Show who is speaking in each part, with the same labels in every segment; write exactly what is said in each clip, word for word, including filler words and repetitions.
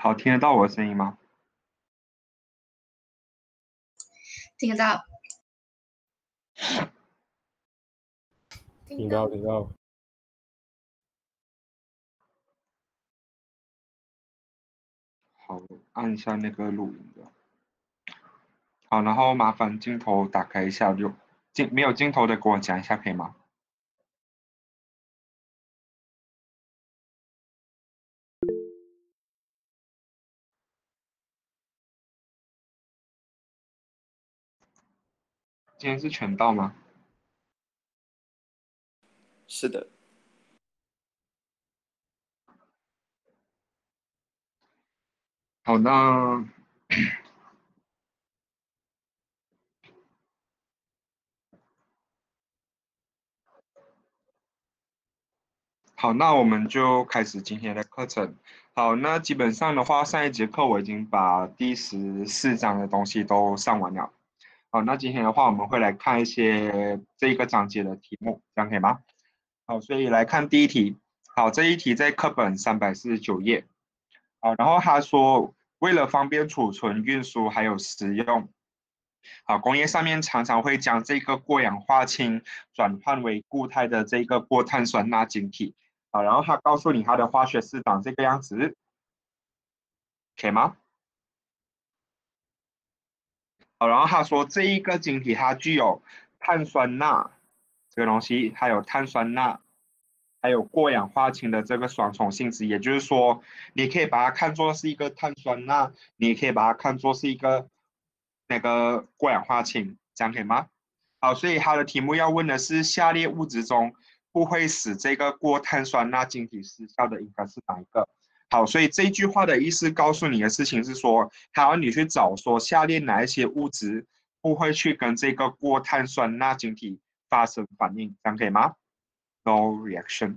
Speaker 1: 好，听得到我的声音吗？
Speaker 2: 听得到，
Speaker 3: 听到听到。
Speaker 1: 好，按一下那个录音的。好，然后麻烦镜头打开一下，就镜没有镜头的跟我讲一下可以吗？今天是全到吗？
Speaker 4: 是的。
Speaker 1: 好，那好，那我们就开始今天的课程。好，那基本上的话，上一节课我已经把第十四章的东西都上完了。好，那今天的话，我们会来看一些这一个章节的题目，这样可以吗？好，所以来看第一题。好，这一题在课本三百四十九页。好，然后他说，为了方便储存、运输还有食用，好，工业上面常常会将这个过氧化氢转换为固态的这个过碳酸钠晶体。好，然后他告诉你它的化学式长这个样子，可以吗？好，然后他说这一个晶体它具有碳酸钠这个东西，还有碳酸钠，还有过氧化氢的这个双重性质，也就是说，你可以把它看作是一个碳酸钠，你也可以把它看作是一个那个过氧化氢，这样可以吗？好，所以它的题目要问的是下列物质中不会使这个过碳酸钠晶体失效的应该是哪一个？好，所以这句话的意思告诉你的事情是说，它要你去找说下列哪一些物质不会去跟这个过碳酸钠晶体发生反应，这样可以吗？No reaction，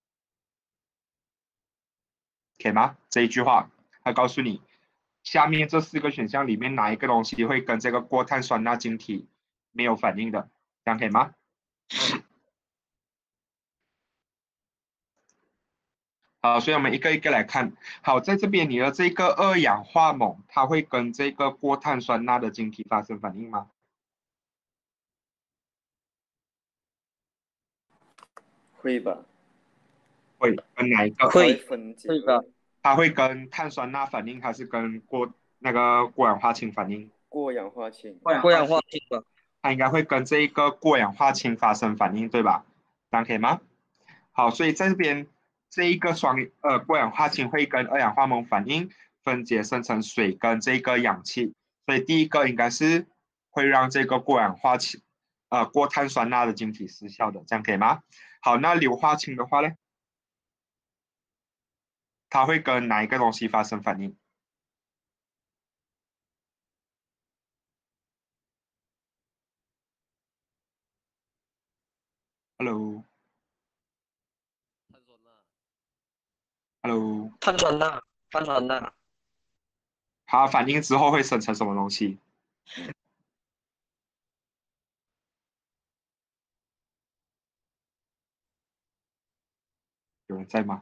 Speaker 1: 可以吗？这一句话，它告诉你下面这四个选项里面哪一个东西会跟这个过碳酸钠晶体没有反应的，这样可以吗？好，所以我们一个一个来看。好，在这边你的这个二氧化锰，它会跟这个过碳酸钠的晶体发生反应吗？
Speaker 4: 会吧？
Speaker 1: 会，跟哪一个？
Speaker 4: 会分解。
Speaker 3: 会吧？
Speaker 1: 它会跟碳酸钠反应，还是跟过那个过氧化氢反应？
Speaker 4: 过氧化氢。
Speaker 3: 过氧化氢吧。
Speaker 1: 它应该会跟这一个过氧化氢发生反应，对吧？这样可以吗？好，所以在这边这一个双呃过氧化氢会跟二氧化锰反应，分解生成水跟这个氧气，所以第一个应该是会让这个过氧化氢呃过碳酸钠的晶体失效的，这样可以吗？好，那硫化氢的话呢，它会跟哪一个东西发生反应？Hello。Hello，
Speaker 3: 碳酸钠，碳酸钠，
Speaker 1: 它反应之后会生成什么东西？有人在吗？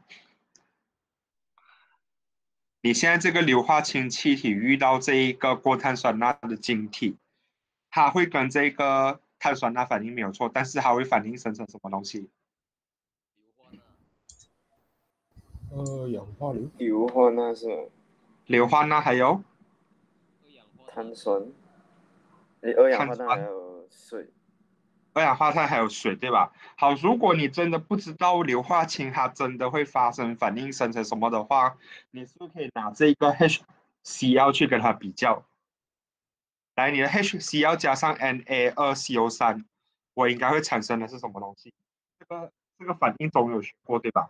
Speaker 1: 你现在这个硫化氢气体遇到这一个过碳酸钠的晶体，它会跟这个碳酸钠反应没有错，但是它会反应生成什么东西？
Speaker 3: 二氧化硫，
Speaker 4: 硫化钠是吗？
Speaker 1: 硫化钠还有
Speaker 4: 碳酸。诶，二氧化碳还
Speaker 1: 碳酸
Speaker 4: 有水。
Speaker 1: 二氧化碳还有水，对吧？好，如果你真的不知道硫化氢它真的会发生反应生成什么的话，你是不是可以拿这个 H C l 去跟它比较？来，你的 H C l 加上 N A 二 C O 三，我应该会产生的是什么东西？这个这个反应总有学过，对吧？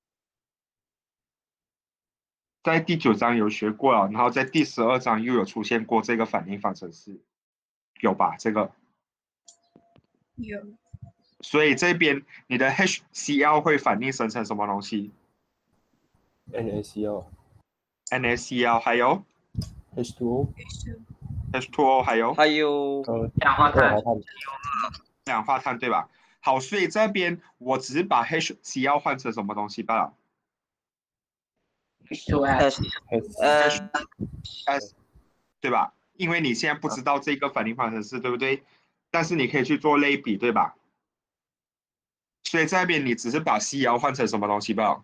Speaker 1: 在第九章有学过了，然后在第十二章又有出现过这个反应方程式，有吧？这个
Speaker 2: 有。
Speaker 1: 所以这边你的 H C l 会反应生成什么东西
Speaker 3: NaCl、
Speaker 1: ？N A C l 还有
Speaker 3: H 二 O，
Speaker 1: H 二 O 还有
Speaker 3: 还有
Speaker 5: 二氧化碳。
Speaker 1: 二氧化碳，对吧？好，所以这边我只是把 H C l 换成什么东西罢了
Speaker 2: H two S
Speaker 3: S
Speaker 5: 呃
Speaker 1: S 对吧？因为你现在不知道这个反应方程式，对不对？但是你可以去做类比，对吧？所以这边你只是把 Cl 换成什么东西吧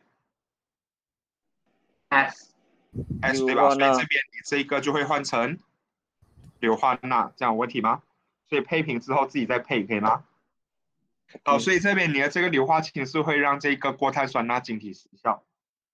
Speaker 2: S
Speaker 1: ？S 对吧？
Speaker 5: 硫化钠
Speaker 1: 所以这边你这个就会换成硫化钠，这样有问题吗？所以配平之后自己再配，可以吗？好，所以这边你的这个硫化氢是会让这个过碳酸钠晶体失效，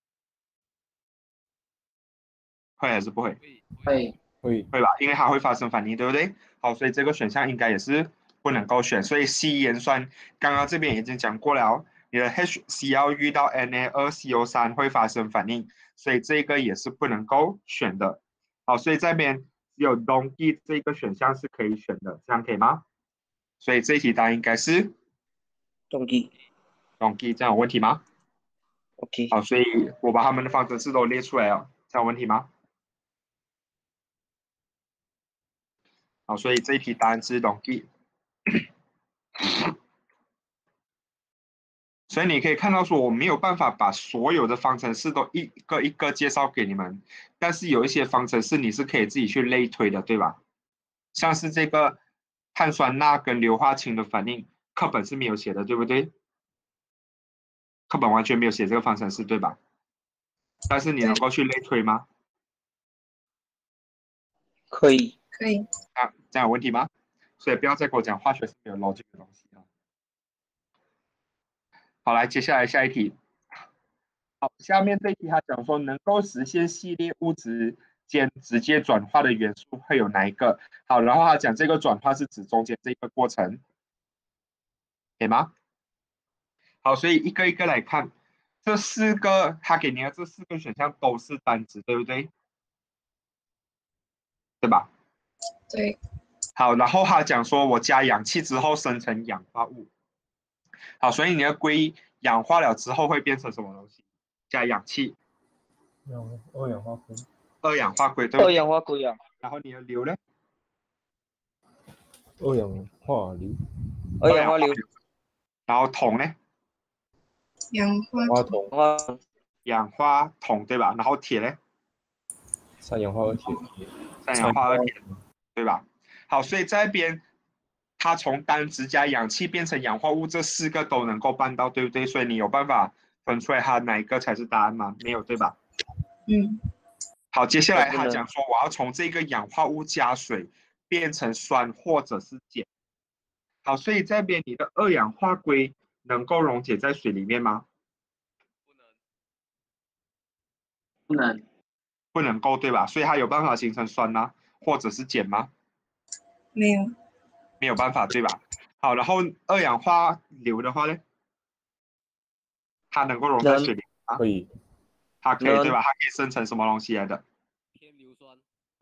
Speaker 1: 会还是不会？
Speaker 2: 会
Speaker 3: 会
Speaker 1: 会吧，因为它会发生反应，对不对？好，所以这个选项应该也是不能够选。所以 C 盐酸刚刚这边已经讲过了，你的 HCl 遇到 N A 二 C O 三会发生反应，所以这个也是不能够选的。好，所以这边只有 Donkey 这个选项是可以选的，这样可以吗？所以这一题答案应该是
Speaker 5: 动机
Speaker 1: Donkey，这样有问题吗？
Speaker 5: ，OK，
Speaker 1: 好，所以我把他们的方程式都列出来了，这样有问题吗？好，所以这一题答案是 Donkey。所以你可以看到说，我没有办法把所有的方程式都一个一个介绍给你们，但是有一些方程式你是可以自己去类推的，对吧？像是这个碳酸钠跟硫化氢的反应，课本是没有写的，对不对？课本完全没有写这个方程式，对吧？但是你能够去类推吗？
Speaker 5: 可以，
Speaker 2: 可以。
Speaker 1: 啊，这样有问题吗？所以不要再跟我讲化学是没有逻辑的东西啊。好，来，接下来下一题。好，下面这一题他讲说，能够实现系列物质间直接转化的元素会有哪一个？好，然后他讲这个转化是指中间这个过程，可以吗？好，所以一个一个来看，这四个他给你的这四个选项都是单值，对不对？对吧？
Speaker 2: 对。
Speaker 1: 好，然后他讲说我加氧气之后生成氧化物。好，所以你的硅氧化了之后会变成什么东西？加氧气，
Speaker 3: 氧二氧化硅，
Speaker 1: 二氧化硅，对不
Speaker 5: 二
Speaker 1: 对？
Speaker 5: 氧化硅啊，
Speaker 1: 然后你的硫呢？
Speaker 3: 二氧化硫，
Speaker 5: 二氧化硫，
Speaker 1: 然后铜呢？
Speaker 2: 氧化
Speaker 3: 氧化铜，
Speaker 5: 氧化
Speaker 1: 氧化铜，对吧？然后铁呢？
Speaker 3: 三氧化二铁，
Speaker 1: 三氧化二铁，对吧？好，所以这边它从单质加氧气变成氧化物，这四个都能够办到，对不对？所以你有办法分出来它哪一个才是答案吗？没有，对吧？
Speaker 2: 嗯。
Speaker 1: 好，接下来
Speaker 5: 我不能
Speaker 1: 他讲说，我要从这个氧化物加水变成酸或者是碱。好，所以这边你的二氧化硅能够溶解在水里面吗？
Speaker 2: 不能。
Speaker 1: 不能够，对吧？所以它有办法形成酸吗？或者是碱吗？
Speaker 2: 没有。
Speaker 1: 没有办法，对吧？好，然后二氧化硫的话呢，它能够溶在水里吗？
Speaker 3: 可以，
Speaker 1: 它可以，
Speaker 5: 能
Speaker 1: 对吧？它可以生成什么东西来的？
Speaker 6: 偏硫酸，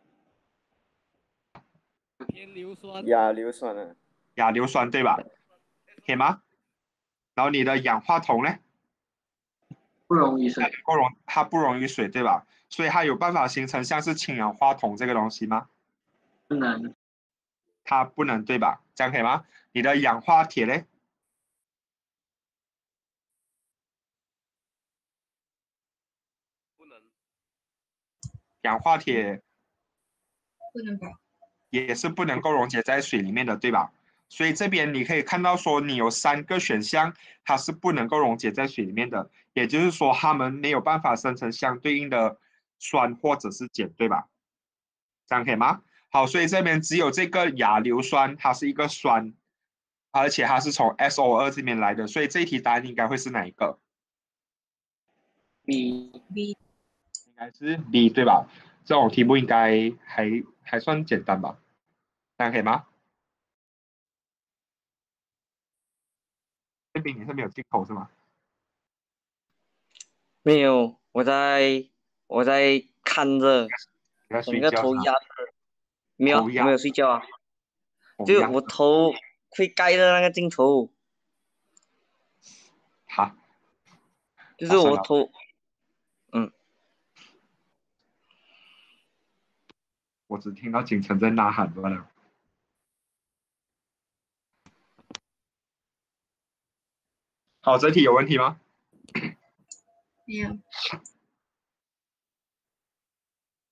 Speaker 6: 偏硫酸，
Speaker 4: 亚硫酸啊，
Speaker 1: 亚硫酸，对吧？可以吗？然后你的氧化铜呢？
Speaker 2: 不溶于
Speaker 1: 它
Speaker 2: 水。
Speaker 1: 能够溶，它不溶于水，对吧？所以它有办法形成像是氢氧化铜这个东西吗？
Speaker 2: 不能。
Speaker 1: 它不能，对吧？这样可以吗？你的氧化铁呢？
Speaker 6: 不能，
Speaker 1: 氧化铁
Speaker 2: 不能吧？
Speaker 1: 也是不能够溶解在水里面的，对吧？所以这边你可以看到说，你有三个选项，它是不能够溶解在水里面的，也就是说，它们没有办法生成相对应的酸或者是碱，对吧？这样可以吗？好，所以这边只有这个亚硫酸，它是一个酸，而且它是从 S O 二这边来的，所以这一题答案应该会是哪一个？
Speaker 2: B B
Speaker 1: 应该是 B 对吧？这种题目应该还还算简单吧？这样可以吗？这边你是没有进口是吗？
Speaker 5: 没有，我在我在看着
Speaker 1: 你在
Speaker 5: 整个
Speaker 1: 睡觉是吗？
Speaker 5: 头压着，没有，
Speaker 1: 头压
Speaker 5: 我没有睡觉啊，
Speaker 1: 头压
Speaker 5: 就我头会盖着那个镜头，
Speaker 1: 好，
Speaker 5: 就是我头，嗯，
Speaker 1: 我只听到景晨在呐喊罢了。好，这题有问题吗？
Speaker 2: 没有。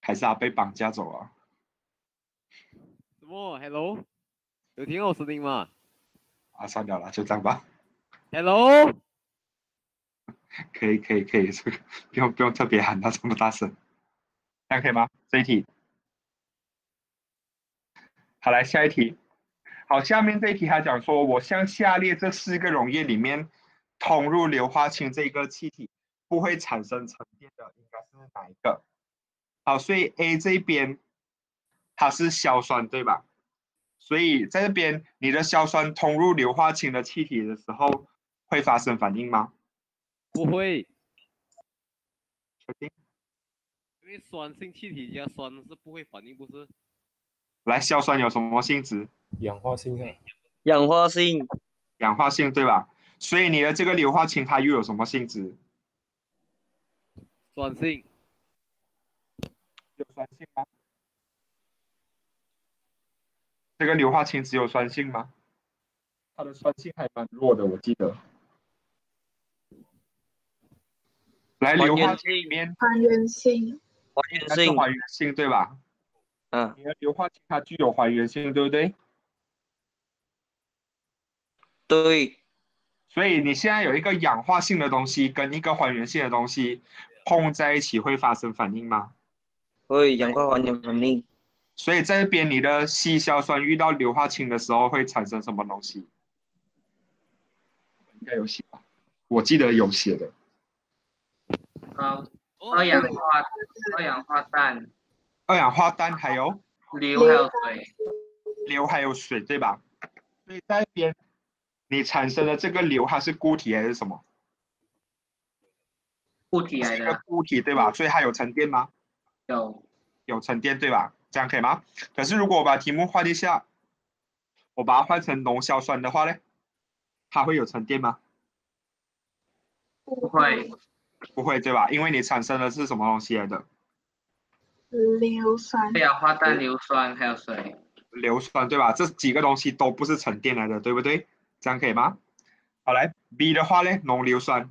Speaker 1: 还是他被绑架走了？
Speaker 6: 什么 ？Hello， 有听到我声音吗
Speaker 1: 啊，算了啦，就这样吧。
Speaker 6: ？Hello，
Speaker 1: 可以可以可以，这个不用不用特别喊到这么大声，这样可以吗？这一题。好，来下一题。好，下面这一题他讲说，我向下列这四个溶液里面通入硫化氢这个气体不会产生沉淀的，应该是哪一个？好，所以 A 这边它是硝酸，对吧？所以在这边你的硝酸通入硫化氢的气体的时候，会发生反应吗？
Speaker 6: 不会，
Speaker 1: 确定？
Speaker 6: 因为酸性气体加酸是不会反应，不是？
Speaker 1: 来，硝酸有什么性质？
Speaker 3: 氧化性啊，
Speaker 5: 氧化性，
Speaker 1: 氧化性，对吧？所以你的这个硫化氢它又有什么性质？
Speaker 6: 酸性，
Speaker 1: 有酸性吗？这个硫化氢只有酸性吗？它的酸性还蛮弱的，我记得。来，硫化氢里面
Speaker 2: 还原性，
Speaker 5: 还原性，
Speaker 1: 它是还原性，对吧？
Speaker 5: 啊，
Speaker 1: 你的硫化氢它具有还原性，对不对？
Speaker 5: 对，
Speaker 1: 所以你现在有一个氧化性的东西跟一个还原性的东西碰在一起会发生反应吗？
Speaker 5: 会氧化还原反应，
Speaker 1: 所以在这边你的稀硝酸遇到硫化氢的时候会产生什么东西？应该有写吧？我记得有写的。
Speaker 2: 嗯，
Speaker 6: 哦
Speaker 2: 二氧化二氧化氮、
Speaker 1: 二氧化氮还有
Speaker 2: 硫还有水，
Speaker 1: 硫还有水，对吧？所以在这边你产生的这个硫它是固体还是什么？
Speaker 2: 固体来
Speaker 1: 是一个
Speaker 2: 的，
Speaker 1: 固体，对吧？所以它有沉淀吗？
Speaker 2: 有
Speaker 1: 有沉淀，对吧？这样可以吗？可是如果我把题目换一下，我把它换成浓硝酸的话呢，它会有沉淀吗？
Speaker 2: 不会
Speaker 1: 不会，对吧？因为你产生的是什么东西来的？
Speaker 2: 硫酸、二氧化氮、硫酸还有水，
Speaker 1: 硫酸，对吧？这几个东西都不是沉淀来的，对不对？这样可以吗？好，来 B 的话呢，浓硫酸，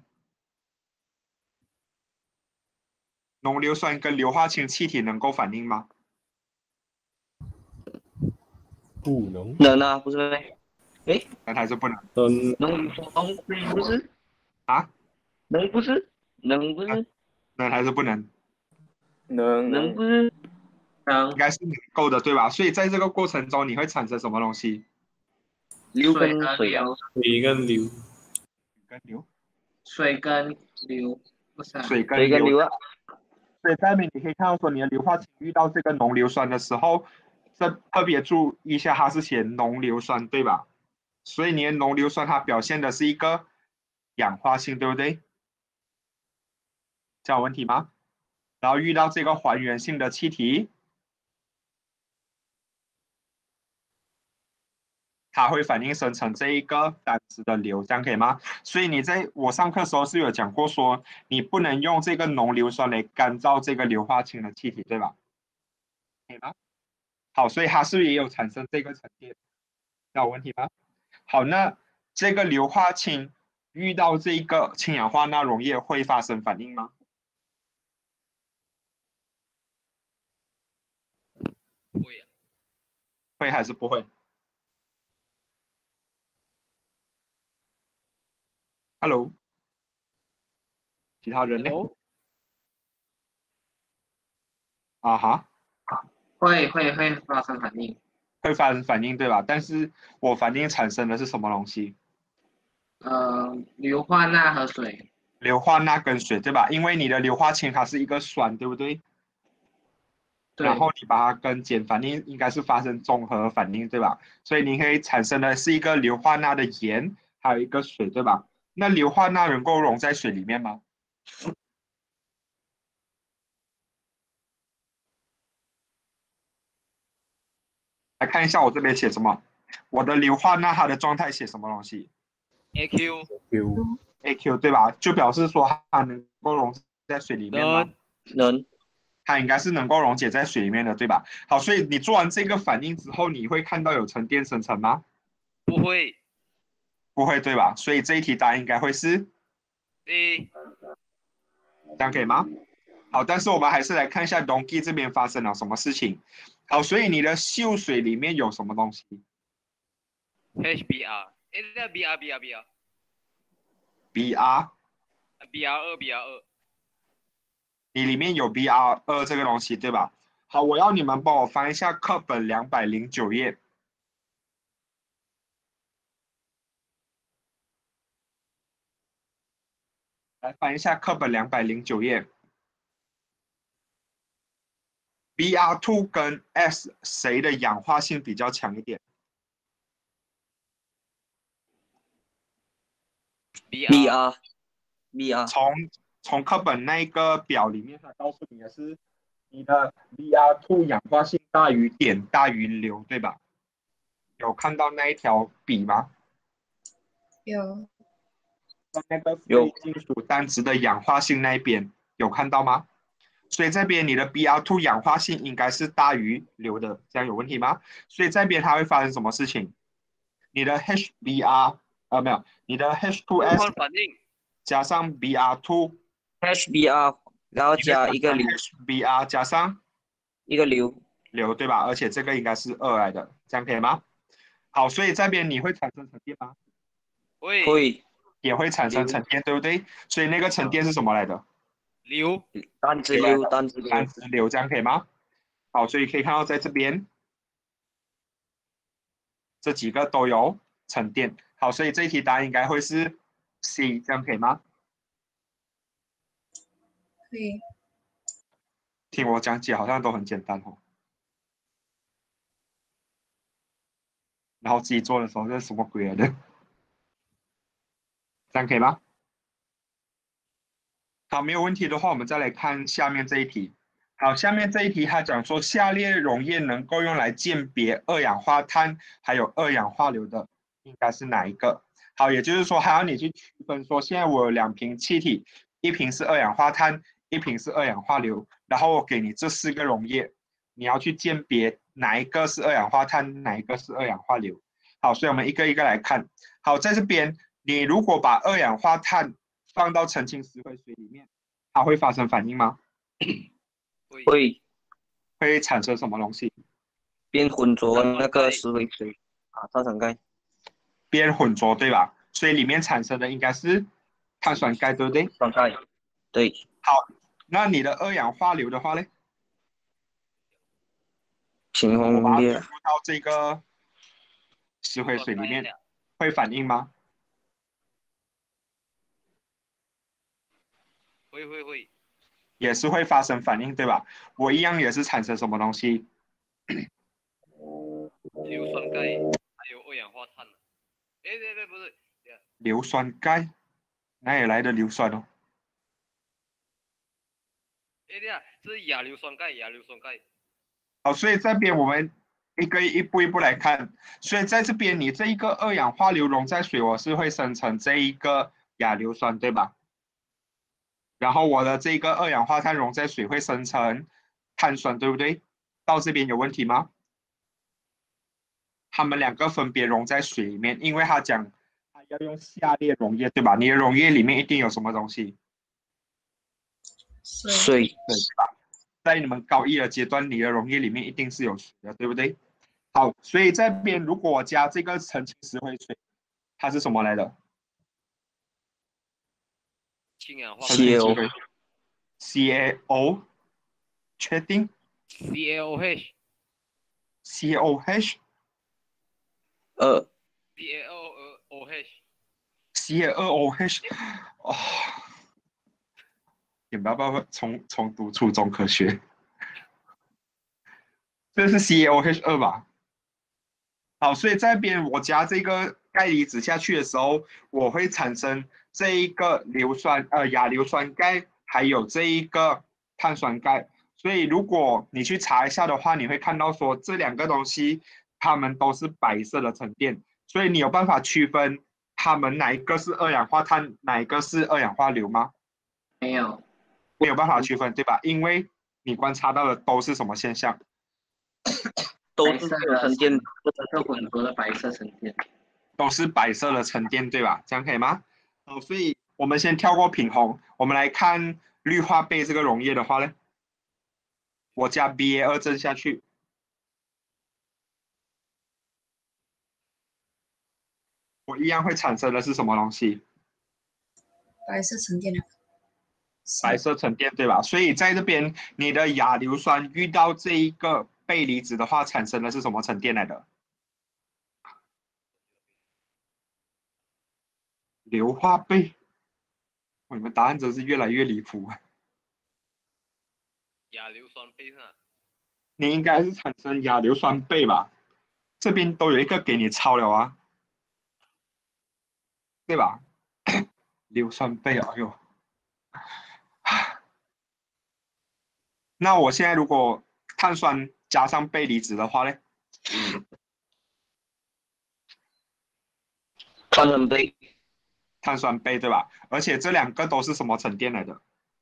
Speaker 1: 浓硫酸跟硫化氢气体能够反应吗？
Speaker 3: 不能
Speaker 5: 能啊，不是呗？诶，
Speaker 1: 能还是不能？
Speaker 3: 能
Speaker 5: 能能不是
Speaker 1: 啊？
Speaker 5: 能不是能不是
Speaker 1: 能还是不能？
Speaker 4: 能能
Speaker 5: 能不是
Speaker 2: 能
Speaker 1: 应该是能够的，对吧？所以在这个过程中，你会产生什么东西？
Speaker 5: 硫
Speaker 2: 水
Speaker 5: 跟水
Speaker 2: 跟硫
Speaker 5: 啊，，
Speaker 3: 水跟硫，
Speaker 1: 跟硫，
Speaker 2: 水跟硫不是啊，
Speaker 1: 水跟硫。
Speaker 5: 水跟硫啊，
Speaker 1: 所以在那边你可以看到说，你的硫化氢遇到这个浓硫酸的时候，这特别注意一下，它是写浓硫酸，对吧？所以你的浓硫酸它表现的是一个氧化性，对不对？这样有问题吗？然后遇到这个还原性的气体，它会反应生成这一个单质的硫，这样可以吗？所以你在我上课的时候是有讲过说，你不能用这个浓硫酸来干燥这个硫化氢的气体，对吧？可以吗？好，所以它是不是也有产生这个沉淀？这样有问题吗？好，那这个硫化氢遇到这一个氢氧化钠溶液会发生反应吗？
Speaker 6: 会啊，
Speaker 1: 会还是不会 ？Hello，其他人呢？
Speaker 6: Hello，
Speaker 1: 啊哈，
Speaker 2: 会会会发生反应，
Speaker 1: 会发生反应对吧？但是我反应产生的是什么东西？
Speaker 2: 呃，硫化钠和水，
Speaker 1: 硫化钠跟水对吧？因为你的硫化氢它是一个酸，对不对？
Speaker 2: 对
Speaker 1: 然后你把它跟碱反应应该是发生综合反应，对吧？所以你可以产生的是一个硫化钠的盐，还有一个水，对吧？那硫化钠能够溶在水里面吗？来看一下我这边写什么，我的硫化钠它的状态写什么东西
Speaker 6: A Q
Speaker 3: 硫
Speaker 1: ？A Q 对吧？就表示说它能够溶在水里面吗？
Speaker 6: 能
Speaker 5: 能
Speaker 1: 它应该是能够溶解在水里面的，对吧？好，所以你做完这个反应之后，你会看到有沉淀生成吗？
Speaker 6: 不会
Speaker 1: 不会，对吧？所以这一题答案应该会是
Speaker 6: A
Speaker 1: 这样，可以吗？ 好，但是我们还是来看一下溶剂这边发生了什么事情。好，所以你的溴水里面有什么东西
Speaker 6: ？H B R， 哎，这 B R B R B R。
Speaker 1: ？B R。
Speaker 6: B R 二 B R 二。
Speaker 1: 你里面有 B R 二 这个东西，对吧？好，我要你们帮我翻一下课本两百零九页。来翻一下课本两百零九页。B R 二 跟 S 谁的氧化性比较强一点
Speaker 5: ？B R B R。
Speaker 1: 从从课本那个表里面，它告诉你的是你的 B R 二 氧化性大于碘大于硫，对吧？有看到那一条笔吗？
Speaker 7: 有。
Speaker 1: 在那个非金属单质的氧化性那一边有看到吗？所以这边你的 B R 二 氧化性应该是大于硫的，这样有问题吗？所以这边它会发生什么事情？你的 H B R 呃没有，你的 H 二 S 加上 B R 二
Speaker 5: H B R 然后加一个硫
Speaker 1: ，H B R 加上
Speaker 5: 一个硫
Speaker 1: 硫对吧？而且这个应该是二来的，这样可以吗？好，所以这边你会产生沉淀吗？
Speaker 6: 会。
Speaker 5: 会。
Speaker 1: 也会产生沉淀，对不对？所以那个沉淀是什么来的？
Speaker 6: 硫。
Speaker 5: 单质硫，单质硫。
Speaker 1: 单质硫，这样可以吗？好，所以可以看到在这边这几个都有沉淀。好，所以这一题答案应该会是 C， 这样可以吗？
Speaker 7: 可以。
Speaker 1: 听我讲解好像都很简单哦。然后自己做的时候这是什么鬼来的？这样可以吗？好，没有问题的话，我们再来看下面这一题。好，下面这一题它讲说，下列溶液能够用来鉴别二氧化碳还有二氧化硫的，应该是哪一个？好，也就是说，还要你去区分说，现在我有两瓶气体，一瓶是二氧化碳，一瓶是二氧化硫，然后我给你这四个溶液，你要去鉴别哪一个是二氧化碳，哪一个是二氧化硫。好，所以我们一个一个来看。好，在这边。你如果把二氧化碳放到澄清石灰水里面，它会发生反应吗？
Speaker 5: 会。
Speaker 1: 会产生什么东西？
Speaker 5: 变浑浊那个石灰水啊，碳酸钙。
Speaker 1: 变浑浊对吧？所以里面产生的应该是碳酸钙，对不对？
Speaker 5: 酸钙。对。
Speaker 1: 好，那你的二氧化硫的话呢？
Speaker 5: 平衡裂。
Speaker 1: 放到这个石灰水里面，会反应吗？
Speaker 6: 会会会，
Speaker 1: 也是会发生反应，对吧？我一样也是产生什么东西？
Speaker 6: 硫酸钙还有二氧化碳。哎对对不是。
Speaker 1: 硫酸钙，哪里来的硫酸哦？
Speaker 6: 哎对啊，这是亚硫酸钙，亚硫酸钙。
Speaker 1: 好，所以这边我们一个一步一步来看。所以在这边，你这一个二氧化硫溶在水，我是会生成这一个亚硫酸，对吧？然后我的这个二氧化碳溶在水会生成碳酸，对不对？到这边有问题吗？它们两个分别溶在水里面，因为它讲它要用下列溶液，对吧？你的溶液里面一定有什么东西？
Speaker 5: 水，
Speaker 1: 对吧？在你们高一的阶段，你的溶液里面一定是有水的，对不对？好，所以这边如果我加这个澄清石灰水，它是什么来的？
Speaker 6: 氢氧化
Speaker 5: C A O
Speaker 1: C A O 确定
Speaker 6: C A O H
Speaker 1: C A O H
Speaker 5: 二
Speaker 6: C A O O H
Speaker 1: C A O H 哦，你们要不要重重读初中科学？这是 C A O H 二吧？好，所以这边我加这个钙离子下去的时候，我会产生这一个硫酸呃亚硫酸钙，还有这一个碳酸钙。所以如果你去查一下的话，你会看到说这两个东西它们都是白色的沉淀，所以你有办法区分它们哪一个是二氧化碳，哪一个是二氧化硫吗？
Speaker 2: 没有，
Speaker 1: 没有办法区分，对吧？因为你观察到的都是什么现象？
Speaker 5: 都是沉淀，
Speaker 2: 这是混合的白色沉淀，
Speaker 1: 都是白色的沉淀，对吧？这样可以吗？好，所以我们先跳过品红，我们来看氯化钡这个溶液的话呢，我加 B A 二 正下去，我一样会产生的是什么东西？
Speaker 7: 白色沉淀的。
Speaker 1: 白色沉淀，对吧？所以在这边，你的亚硫酸遇到这一个钡离子的话，产生的是什么沉淀来的？硫化钡。你们答案真是越来越离谱。
Speaker 6: 亚硫酸钡是吧？
Speaker 1: 你应该是产生亚硫酸钡吧？这边都有一个给你抄了啊，对吧？硫酸钡，哎呦。那我现在如果碳酸加上钡离子的话呢？
Speaker 5: 碳酸钡，
Speaker 1: 碳酸钡对吧？而且这两个都是什么沉淀来的？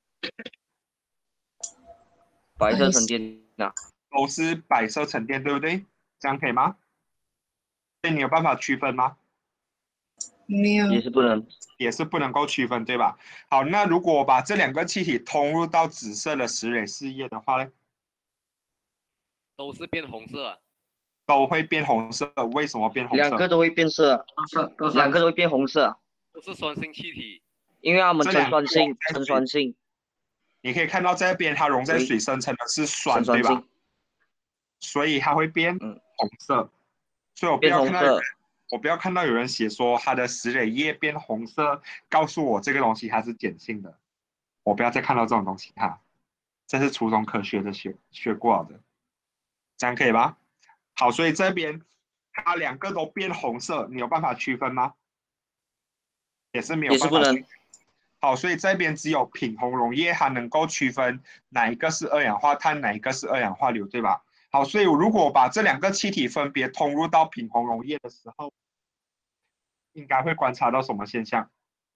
Speaker 5: 白色沉淀啊，
Speaker 1: 都是白色沉淀，对不对？这样可以吗？所以你有办法区分吗？
Speaker 7: 没有。
Speaker 5: 也是不能。
Speaker 1: 也是不能够区分，对吧？好，那如果我把这两个气体通入到紫色的石蕊试液的话呢？
Speaker 6: 都是变红色、啊。
Speaker 1: 都会变红色，为什么变红色？
Speaker 5: 两个都会变色，两个都会变红色，
Speaker 6: 都是酸性气体，
Speaker 5: 因为它们呈酸性，呈酸性。
Speaker 1: 你可以看到这边它溶在水生成的是酸，对吧？所以它会变红色。嗯、所以我不要看到有人，我不要看到有人写说它的石蕊液变红色，告诉我这个东西它是碱性的。我不要再看到这种东西哈，这是初中科学的学学过的，这样可以吧？好，所以这边它两个都变红色，你有办法区分吗？也是没有办法。
Speaker 5: 也是不能。
Speaker 1: 好，所以这边只有品红溶液它能够区分哪一个是二氧化碳，哪一个是二氧化硫，对吧？好，所以如果把这两个气体分别通入到品红溶液的时候，应该会观察到什么现象？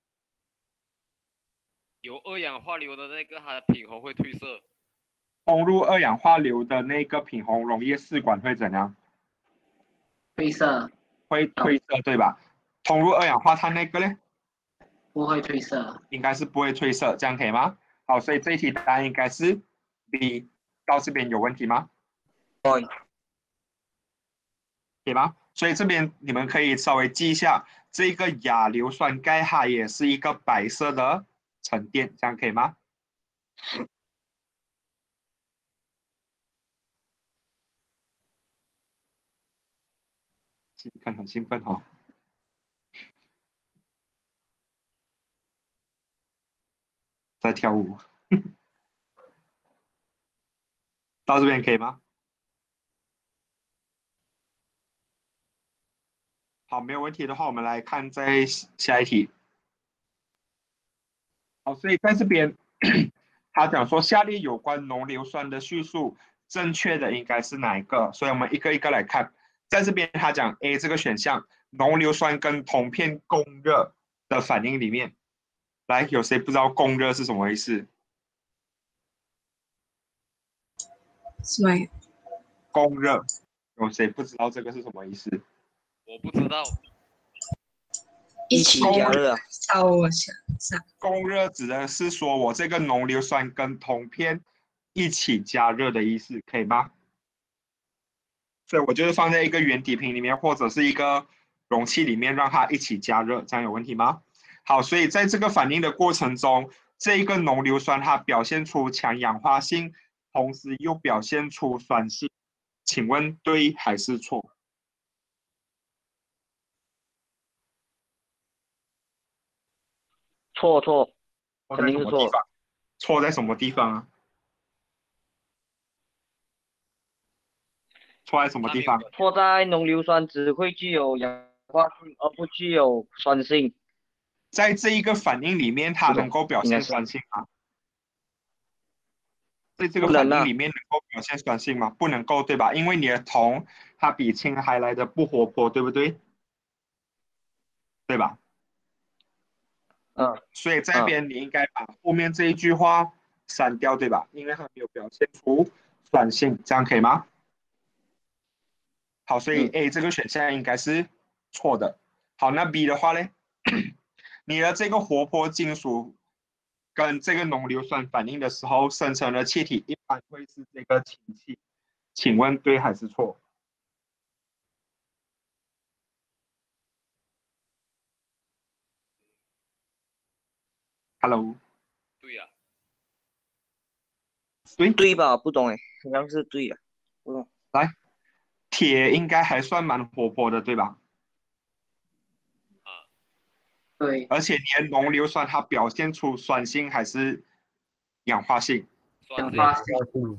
Speaker 6: 有二氧化硫的那个，它的品红会褪色。
Speaker 1: 通入二氧化硫的那个品红溶液试管会怎样？
Speaker 2: 褪色。
Speaker 1: 会褪色，对吧？通入二氧化碳那个呢？
Speaker 2: 不会褪色。
Speaker 1: 应该是不会褪色，这样可以吗？好，所以这一题答案应该是 B。到这边有问题吗？
Speaker 5: 对。
Speaker 1: 可以吗？所以这边你们可以稍微记一下，这个亚硫酸钙它也是一个白色的沉淀，这样可以吗？兴奋，很兴奋哦！在跳舞，到这边可以吗？好，没有问题的话，我们来看在下一题。好，所以在这边，他讲说下列有关浓硫酸的叙述，正确的应该是哪一个？所以我们一个一个来看。在这边他讲 A 这个选项，浓硫酸跟铜片供热的反应里面，来，有谁不知道供热是什么意思？
Speaker 7: 什么？
Speaker 1: 供热，有谁不知道这个是什么意思？
Speaker 6: 我不知道。
Speaker 7: 一起
Speaker 5: 加热。
Speaker 7: 烧我想想。
Speaker 1: 供热指的是说我这个浓硫酸跟铜片一起加热的意思，可以吗？所以我就是放在一个圆底瓶里面，或者是一个容器里面，让它一起加热，这样有问题吗？好，所以在这个反应的过程中，这一个浓硫酸它表现出强氧化性，同时又表现出酸性，请问对还是错？
Speaker 5: 错错，肯定是错。
Speaker 1: 错在什么地方啊？错在什么地方？
Speaker 5: 错在浓硫酸只会具有氧化性，而不具有酸性。
Speaker 1: 在这一个反应里面，它能够表现酸性吗？在这个反应里面能够表现酸性吗？不能够，对吧？因为你的铜它比氢还来的不活泼，对不对？对吧？
Speaker 5: 嗯。
Speaker 1: 所以这边你应该把后面这一句话删掉，对吧？因为它没有表现出酸性，这样可以吗？好，所以 A 这个选项应该是错的。好，那 B 的话呢？你的这个活泼金属跟这个浓硫酸反应的时候生成的气体一般会是这个氢气，请问对还是错 ？Hello，
Speaker 6: 对呀、
Speaker 1: 对
Speaker 5: 对吧？不懂哎，好像是对呀、不懂。
Speaker 1: 来，铁应该还算蛮活泼的，对吧？
Speaker 2: 对，
Speaker 1: 而且你的浓硫酸它表现出酸性还是氧化性？
Speaker 2: 氧化性，
Speaker 3: 嗯，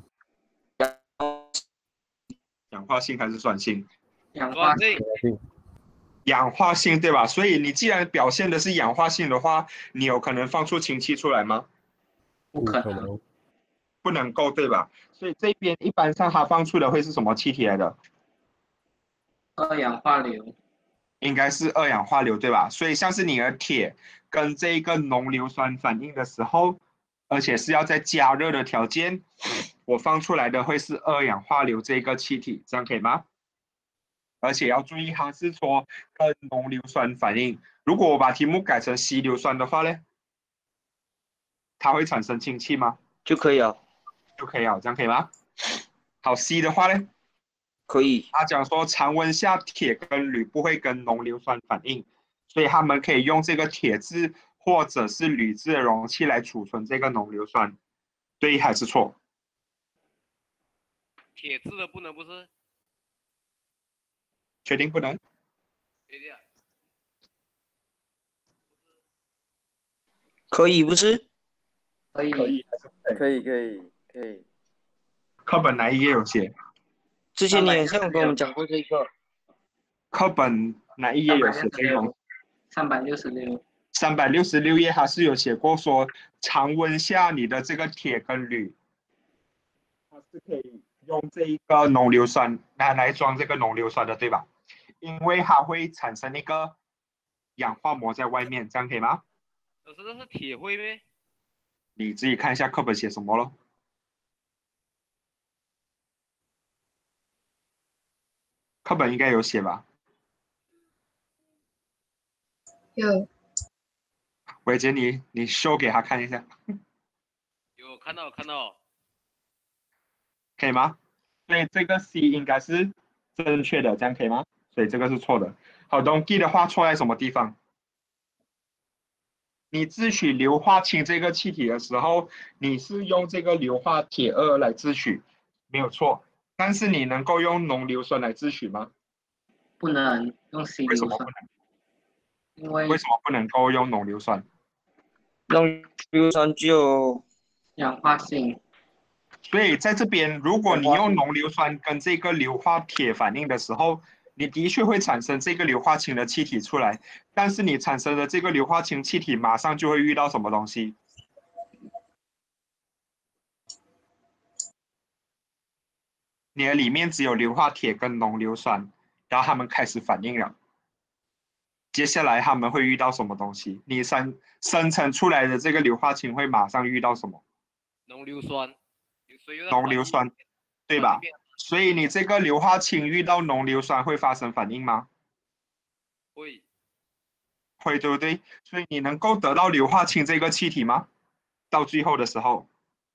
Speaker 1: 氧化性还是酸性？
Speaker 2: 氧化性，
Speaker 3: 定
Speaker 1: 氧化性对吧？所以你既然表现的是氧化性的话，你有可能放出氢气出来吗？
Speaker 2: 不可能，
Speaker 3: 能，
Speaker 1: 不能够对吧？所以这边一般上它放出的会是什么气体来的？
Speaker 2: 二氧化硫，
Speaker 1: 应该是二氧化硫对吧？所以像是你的铁跟这个浓硫酸反应的时候，而且是要在加热的条件，我放出来的会是二氧化硫这个气体，这样可以吗？而且要注意，它是说跟浓硫酸反应。如果我把题目改成稀硫酸的话呢，它会产生氢气吗？
Speaker 5: 就可以了，
Speaker 1: 就可以了，这样可以吗？好，C 的话呢？
Speaker 5: 可以。
Speaker 1: 他讲说常温下铁跟铝不会跟浓硫酸反应，所以他们可以用这个铁质或者是铝制的容器来储存这个浓硫酸，对还是错？
Speaker 6: 铁质的不能不是？
Speaker 1: 确定不能？
Speaker 6: 对的呀。
Speaker 5: 可以不是？
Speaker 2: 可以，
Speaker 1: 可以还是不可以？
Speaker 4: 可以可以可以。
Speaker 1: 课本哪一页有写？
Speaker 5: 之前你好像跟我们讲过这个。
Speaker 1: 课本哪一页有写这个？
Speaker 2: 三百六十六，
Speaker 1: 三百六十六页它是有写过说常温下你的这个铁跟铝，它是可以用这一个浓硫酸拿来装这个浓硫酸的，对吧？因为它会产生一个氧化膜在外面，这样可以吗？
Speaker 6: 老师，这是铁灰咩？
Speaker 1: 你自己看一下课本写什么咯。课本应该有写吧？
Speaker 7: 有
Speaker 1: 伟杰，你你 show 给他看一下，
Speaker 6: 有看到看到。
Speaker 1: 可以吗？所以这个 C 应该是正确的，这样可以吗？所以这个是错的。好，东 D 的话错在什么地方？你制取硫化氢这个气体的时候，你是用这个硫化铁二来制取，没有错。但是你能够用浓硫酸来制取吗？
Speaker 2: 不能用稀硫酸
Speaker 1: 为什么不，能？
Speaker 2: 因为
Speaker 1: 为什么不能够用浓硫酸？
Speaker 5: 浓硫酸具有
Speaker 2: 氧化性，
Speaker 1: 所以在这边，如果你用浓硫酸跟这个硫化铁反应的时候，你的确会产生这个硫化氢的气体出来，但是你产生的这个硫化氢气体马上就会遇到什么东西？你的里面只有硫化铁跟浓硫酸，然后它们开始反应了。接下来他们会遇到什么东西？你生生成出来的这个硫化氢会马上遇到什么？
Speaker 6: 浓硫酸。
Speaker 1: 浓硫酸，对吧？所以你这个硫化氢遇到浓硫酸会发生反应吗？
Speaker 6: 会。
Speaker 1: 会，对不对？所以你能够得到硫化氢这个气体吗？到最后的时候，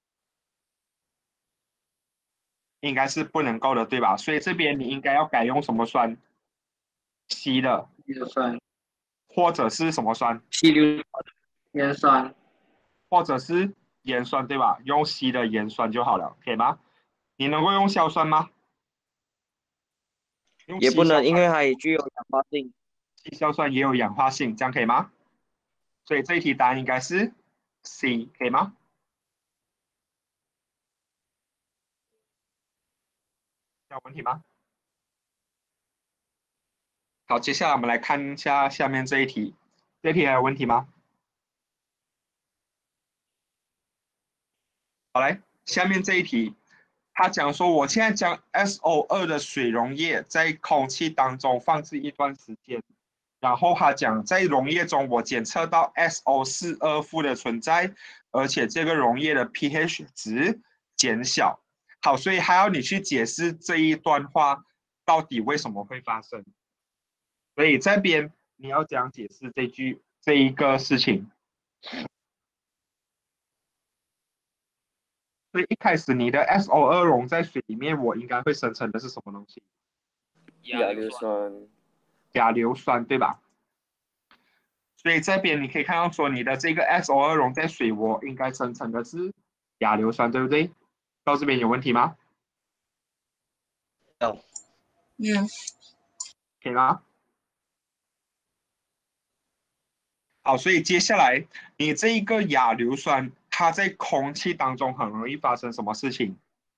Speaker 1: 应该是不能够的，对吧？所以这边你应该要改用什么酸？稀的，
Speaker 2: 稀硫酸，
Speaker 1: 或者是什么酸？
Speaker 5: 稀硫
Speaker 2: 盐酸，
Speaker 1: 或者是盐酸，对吧？用稀的盐酸就好了，可以吗？你能够用硝酸吗？用
Speaker 5: 也不能，
Speaker 1: 稀硝酸
Speaker 5: 因为它也具有氧化性。
Speaker 1: 稀硝酸也有氧化性，这样可以吗？所以这一题答案应该是 C， 可以吗？有问题吗？好，接下来我们来看一下下面这一题，这一题还有问题吗？好，来，下面这一题，他讲说，我现在将 S O 二 的水溶液在空气当中放置一段时间，然后他讲在溶液中我检测到 S O 四 二 负的存在，而且这个溶液的 pH 值减小。好，所以还要你去解释这一段话到底为什么会发生。所以这边你要讲解释这句这一个事情。 所以一开始你的 S O 二溶在水里面，我应该会生成的是什么东西？
Speaker 4: 亚硫酸。
Speaker 1: 亚硫酸，对吧？所以这边你可以看到说，你的这个 S O 二溶在水，我应该生成的是亚硫酸，对不对？到这边有问题吗？
Speaker 5: 有。
Speaker 7: 有。
Speaker 1: 可以吗？好，所以接下来你这一个亚硫酸，它在空气当中很容易发生什么事情？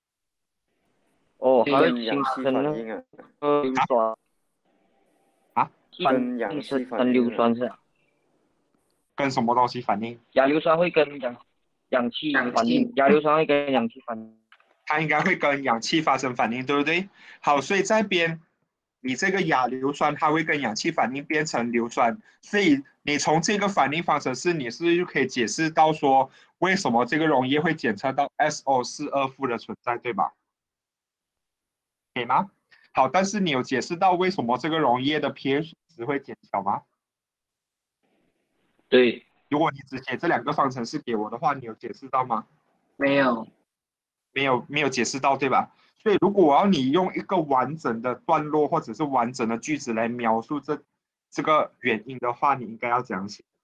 Speaker 5: 哦，它会
Speaker 4: 跟氧气
Speaker 5: 形成那
Speaker 4: 反应啊。
Speaker 5: 个硫酸
Speaker 1: 啊？
Speaker 4: 跟氧气反应啊。
Speaker 5: 跟硫酸是。
Speaker 1: 跟什么东西反应？
Speaker 5: 亚硫酸会跟氧氧气反应，亚硫酸会跟氧气反应。
Speaker 1: 它应该会跟氧气发生反应，对不对？好，所以这边你这个亚硫酸它会跟氧气反应变成硫酸，所以你从这个反应方程式，你是不是就可以解释到说为什么这个溶液会检测到 S O 四二负的存在，对吧？可以吗？好，但是你有解释到为什么这个溶液的 pH 值会减小吗？
Speaker 5: 对。
Speaker 1: 如果你只写这两个方程式给我的话，你有解释到吗？
Speaker 2: 没有。
Speaker 1: 没有，没有解释到，对吧？所以如果我要你用一个完整的段落或者是完整的句子来描述这这个原因的话，你应该要这样写。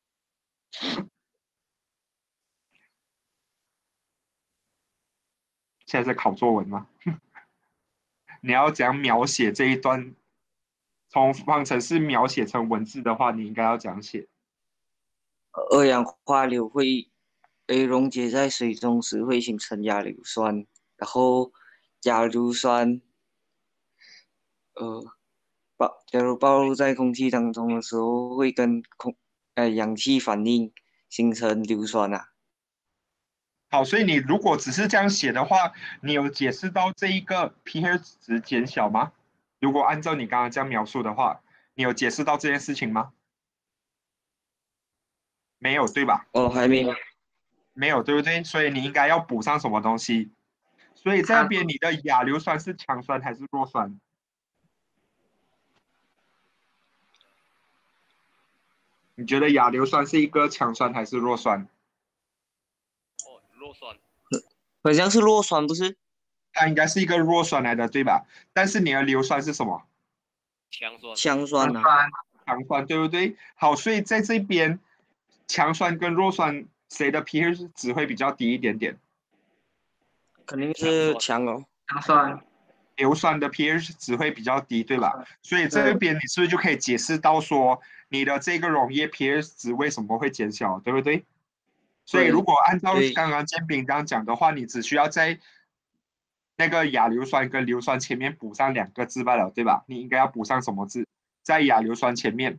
Speaker 1: 现在在考作文吗？你要怎样描写这一段？从方程式描写成文字的话，你应该要这样写。
Speaker 8: 二氧化硫会被溶解在水中时会形成亚硫酸，然后亚硫酸，呃，暴假如暴露在空气当中的时候，会跟空呃氧气反应形成硫酸啊。
Speaker 1: 好，所以你如果只是这样写的话，你有解释到这一个 pH 值减小吗？如果按照你刚刚这样描述的话，你有解释到这件事情吗？没有，对吧？
Speaker 8: 哦，还没有。
Speaker 1: 没有，对不对？所以你应该要补上什么东西？所以这边你的亚硫酸是强酸还是弱酸？你觉得亚硫酸是一个强酸还是弱酸？
Speaker 6: 哦，弱酸。
Speaker 8: 好像是弱酸，不是？
Speaker 1: 它应该是一个弱酸来的，对吧？但是你的硫酸是什么？
Speaker 6: 强酸。
Speaker 8: 强酸啊。
Speaker 1: 强酸，对不对？好，所以在这边，强酸跟弱酸谁的 pH 值会比较低一点点？
Speaker 8: 肯定是强哦。
Speaker 2: 强酸。
Speaker 1: 硫酸的 pH 值会比较低，对吧？所以这边你是不是就可以解释到说，你的这个溶液 pH 值为什么会减小，对不对？所以如果按照刚刚建斌刚刚讲的话，你只需要在那个亚硫酸跟硫酸前面补上两个字罢了，对吧？你应该要补上什么字？在亚硫酸前面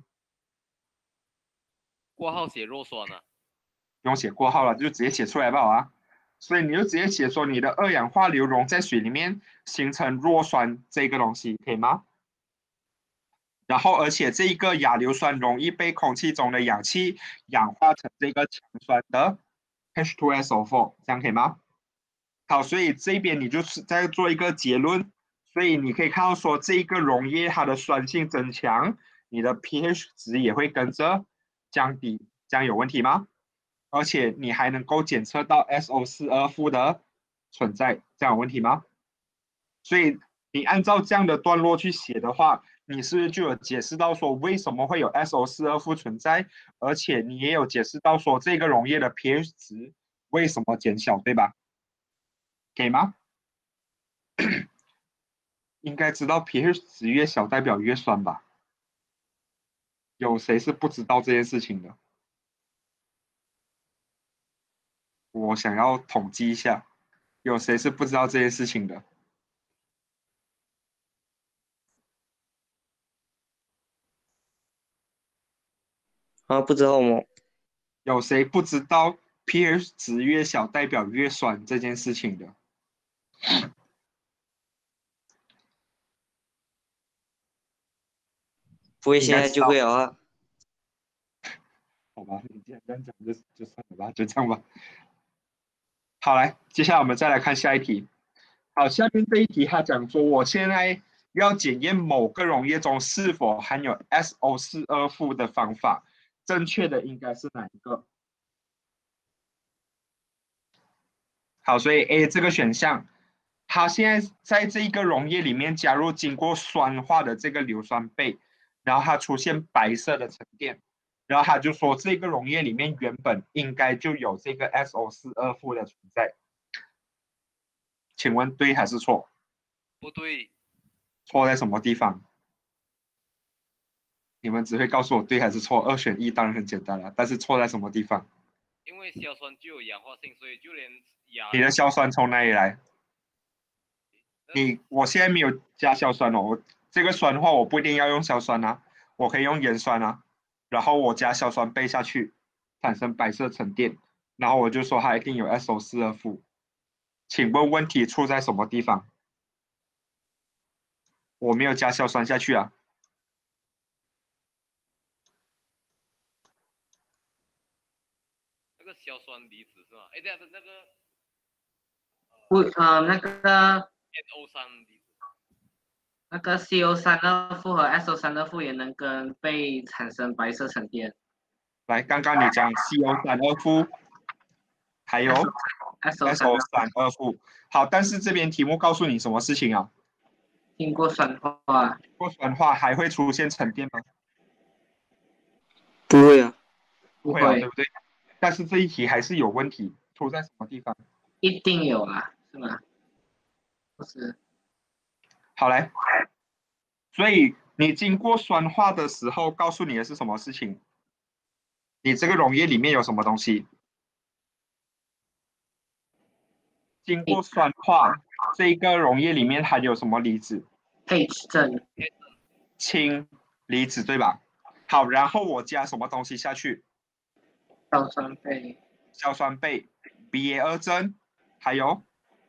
Speaker 6: 括号写弱酸啊？
Speaker 1: 不用写括号了，就直接写出来吧啊。所以你就直接写说你的二氧化硫溶在水里面形成弱酸这个东西，可以吗？然后而且这一个亚硫酸容易被空气中的氧气氧化成这个强酸的 H 二 S O 四， 这样可以吗？好，所以这边你就是在做一个结论，所以你可以看到说这个溶液它的酸性增强，你的 pH 值也会跟着降低，这样有问题吗？而且你还能够检测到 S O 四二负的存在，这样有问题吗？所以你按照这样的段落去写的话，你是不是就有解释到说为什么会有 S O 四二负存在，而且你也有解释到说这个溶液的 pH 值为什么减小，对吧？可以吗？应该知道 pH 值越小代表越酸吧？有谁是不知道这件事情的？我想要统计一下，有谁是不知道这件事情的？
Speaker 8: 啊，不知道吗？
Speaker 1: 有谁不知道 pH 值越小代表越酸这件事情的？
Speaker 8: 不会，现在就会了啊。
Speaker 1: 好吧，你既然这样讲，就就算了吧，就这样吧。好，来，接下来我们再来看下一题。好，下面这一题他讲说，我现在要检验某个溶液中是否含有 S O 四二负的方法，正确的应该是哪一个？ 好，所以 A 这个选项，它现在在这个溶液里面加入经过酸化的这个硫酸钡，然后它出现白色的沉淀，然后他就说这个溶液里面原本应该就有这个 S O 四二 负的存在，请问对还是错？
Speaker 6: 不对。
Speaker 1: 错在什么地方？你们只会告诉我对还是错，二选一当然很简单了，但是错在什么地方？
Speaker 6: 因为硝酸具有氧化性，所以就连亚
Speaker 1: 你的硝酸从哪里来？你我现在没有加硝酸哦，我这个酸化我不一定要用硝酸啊，我可以用盐酸啊，然后我加硝酸钡下去，产生白色沉淀，然后我就说它一定有 S O 四二 负。请问问题出在什么地方？我没有加硝酸下去啊。
Speaker 6: 那个硝酸离子是吗？哎，这样子那个
Speaker 2: 不呃那个
Speaker 6: N O 三离子，
Speaker 2: 那个 C O 三二 负和 S O 三二 负也能跟钡产生白色沉淀。
Speaker 1: 来，刚刚你讲 C O 三二 负，还有
Speaker 2: S O
Speaker 1: S O 三二 负。好，但是这边题目告诉你什么事情啊？
Speaker 2: 经过酸化，
Speaker 1: 经过酸化还会出现沉淀吗？
Speaker 8: 不会啊，
Speaker 1: 不会啊，对不对？但是这一题还是有问题，出在什么地方？
Speaker 2: 一定有啊，是吗？不是。
Speaker 1: 好来，所以你经过酸化的时候，告诉你的是什么事情？你这个溶液里面有什么东西？经过酸化，这个溶液里面含有什么离子
Speaker 2: ？H 正
Speaker 1: 氢离子，对吧？好，然后我加什么东西下去？
Speaker 2: 硝酸钡。
Speaker 1: 硝酸钡 B A 二正，还有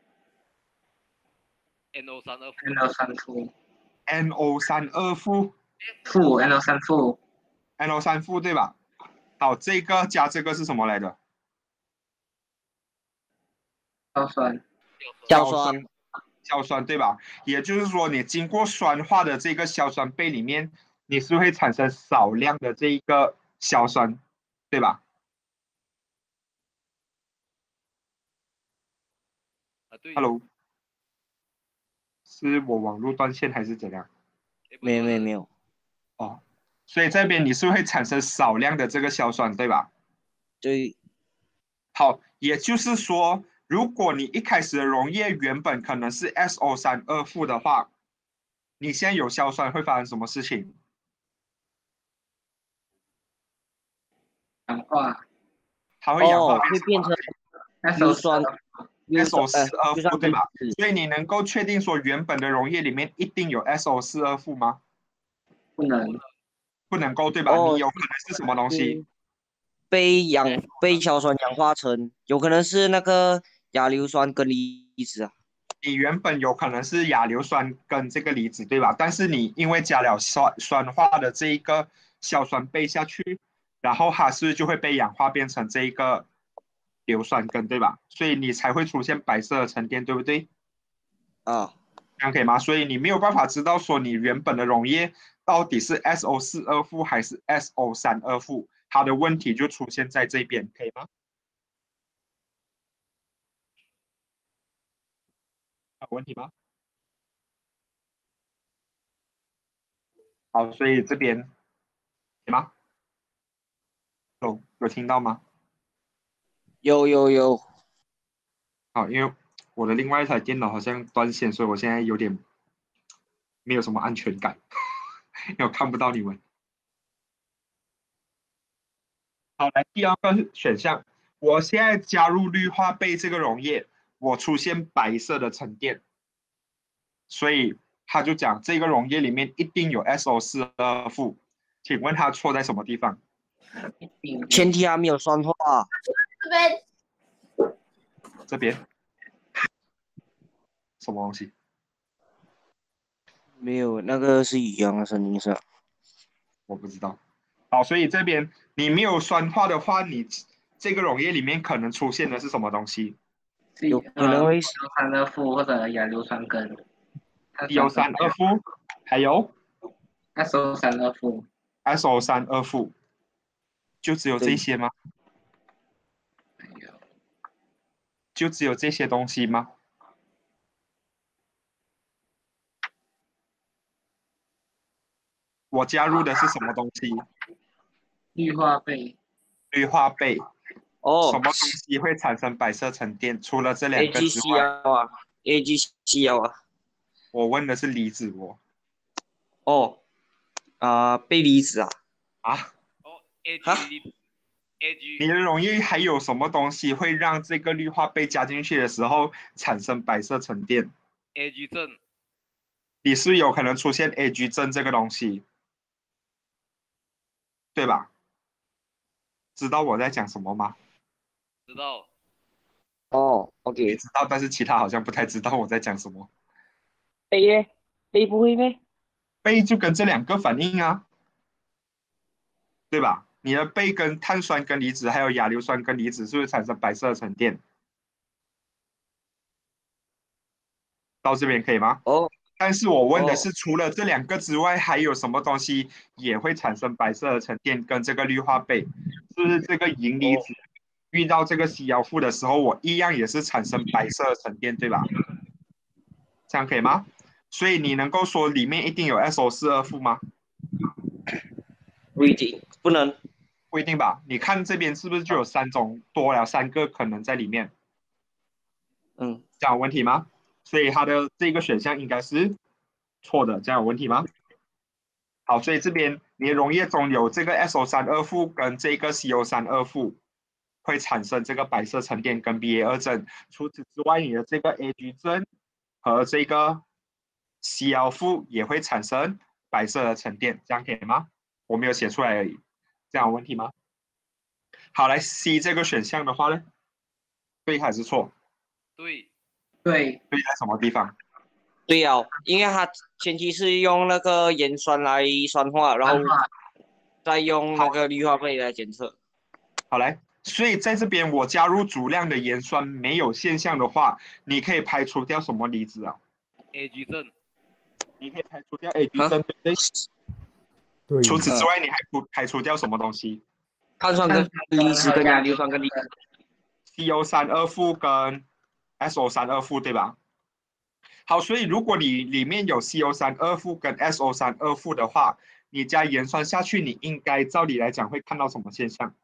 Speaker 6: N O 三二
Speaker 2: N O 三负。
Speaker 1: N O 三二 负。
Speaker 2: 负 N O 三负。
Speaker 1: N O 三负对吧？好，这个加这个是什么来的？
Speaker 2: 硝酸。
Speaker 8: 硝酸。
Speaker 1: 硝酸对吧？也就是说，你经过酸化的这个硝酸钡里面，你是会产生少量的这一个硝酸，对吧？
Speaker 6: 啊，对。
Speaker 1: Hello， 是我网络断线还是怎样？
Speaker 8: 没有没有没有。
Speaker 1: 哦，所以这边你是会产生少量的这个硝酸，对吧？
Speaker 8: 对。
Speaker 1: 好，也就是说，如果你一开始的溶液原本可能是 S O 三二 负的话，你现在有硝酸会发生什么事情？
Speaker 2: 氧化。
Speaker 1: 它会氧化、
Speaker 8: 哦，会变成硫酸。
Speaker 1: S O 四二 负对吧？所以你能够确定说原本的溶液里面一定有 S O 四二 负吗？
Speaker 2: 不能，
Speaker 1: 不能够对吧？
Speaker 8: 哦、
Speaker 1: 你有可能是什么东西？
Speaker 8: 被氧被硝酸氧化成，有可能是那个亚硫酸根离子啊。
Speaker 1: 你原本有可能是亚硫酸跟这个离子对吧？但是你因为加了酸酸化的这一个硝酸钡下去，然后它是就会被氧化变成这一个硫酸根对吧？所以你才会出现白色的沉淀，对不对？
Speaker 8: 啊，
Speaker 1: 这样可以吗？所以你没有办法知道说你原本的溶液到底是 S O 四二 负还是 S O 三二 负，它的问题就出现在这边，可以吗？有问题吗？好，所以这边可以吗？有有听到吗？
Speaker 8: 有有有。
Speaker 1: 好，因为我的另外一台电脑好像断线，所以我现在有点没有什么安全感，因为我看不到你们。好，来第二个选项，我现在加入氯化钡这个溶液，我出现白色的沉淀，所以他就讲这个溶液里面一定有 S O 四二 负，请问他错在什么地方？
Speaker 8: 前提还没有酸化。
Speaker 7: 这边。
Speaker 1: 这边什么东西？
Speaker 8: 没有，那个是一样的声音是吧？
Speaker 1: 我不知道。好，所以这边你没有酸化的话，你这个溶液里面可能出现的是什么东西？
Speaker 8: 有可能会
Speaker 2: 硫酸二负或者亚硫酸根。
Speaker 1: 硫酸二负，还有
Speaker 2: S O 三二负。
Speaker 1: S O 三二负，就只有这些吗？ 就只有这些东西吗？我加入的是什么东西？
Speaker 2: 氯化钡。
Speaker 1: 氯化钡。
Speaker 5: 哦。
Speaker 1: 什么东西会产生白色沉淀？除了这两个之外
Speaker 5: ，AgCl 啊 ，AgCl 啊。
Speaker 1: 我问的是离子哦。
Speaker 5: 哦。啊、呃，钡离子啊。
Speaker 1: 啊？
Speaker 6: 哦 ，Ag。
Speaker 1: 你的溶液还有什么东西会让这个氯化钡加进去的时候产生白色沉淀
Speaker 6: ？Ag 正。
Speaker 1: 你是有可能出现 Ag 正这个东西，对吧？知道我在讲什么吗？
Speaker 6: 知道。
Speaker 5: 哦 ，OK。
Speaker 1: 你知道，但是其他好像不太知道我在讲什么。
Speaker 5: 钡耶？钡不会咩？
Speaker 1: 钡就跟这两个反应啊，对吧？你的钡跟碳酸根离子还有亚硫酸根离子是不是产生白色的沉淀？到这边可以吗？
Speaker 5: 哦。
Speaker 1: 但是我问的是，除了这两个之外，还有什么东西也会产生白色的沉淀？跟这个氯化钡，是不是这个银离子遇到这个 Cl 负的时候，我一样也是产生白色的沉淀，对吧？这样可以吗？所以你能够说里面一定有 S O 四 二负吗？
Speaker 5: 不一定，不能。
Speaker 1: 不一定吧？你看这边是不是就有三种多了三个可能在里面？
Speaker 5: 嗯，
Speaker 1: 这样有问题吗？所以它的这个选项应该是错的，这样有问题吗？好，所以这边你的溶液中有这个 S O 三 二负跟这个 C O 三 二负，会产生这个白色沉淀跟 B A 二正。除此之外，你的这个 Ag 正和这个 Cl 负也会产生白色的沉淀，这样可以吗？我没有写出来而已，这样有问题吗？好，来 C 这个选项的话呢，对还是错？
Speaker 6: 对。
Speaker 2: 对。
Speaker 1: 对在什么地方？
Speaker 5: 对啊，因为它前期是用那个盐酸来酸化，然后再用那个氯化钡来检测。
Speaker 1: 好来，所以在这边我加入足量的盐酸没有现象的话，你可以排除掉什么离子啊
Speaker 6: ？Ag 正。
Speaker 1: 你可以排除掉 Ag 正，对不对？
Speaker 3: 对。
Speaker 1: 除此之外，你还不排除掉什么东西？
Speaker 5: 碳酸根离子跟亚硫酸根离子。
Speaker 1: C O 三 二负跟 S O 三 二负，对吧？好，所以如果你里面有 C O 三 二负跟 S O 三 二负的话，你加盐酸下去，你应该照理来讲会看到什么现象？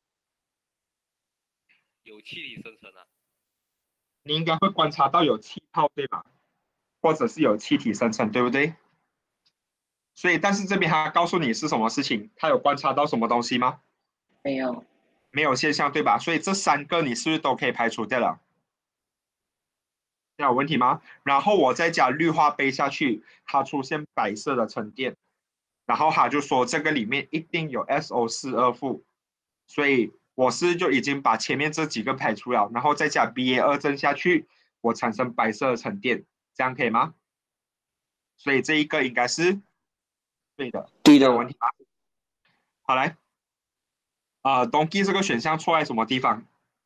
Speaker 6: 有气体生成啊。
Speaker 1: 你应该会观察到有气泡，对吧？或者是有气体生成，对不对？所以，但是这边他告诉你是什么事情？他有观察到什么东西吗？
Speaker 2: 没有。
Speaker 1: 没有现象，对吧？所以这三个你是不是都可以排除掉了？这样有问题吗？然后我再加氯化钡下去，它出现白色的沉淀，然后他就说这个里面一定有 S O 四 二负，所以我是就已经把前面这几个排除了，然后再加 B A 二正下去，我产生白色的沉淀，这样可以吗？所以这一个应该是对的，
Speaker 5: 对的，
Speaker 1: 有问题吗？好来，啊、呃，东基这个选项错在什么地方？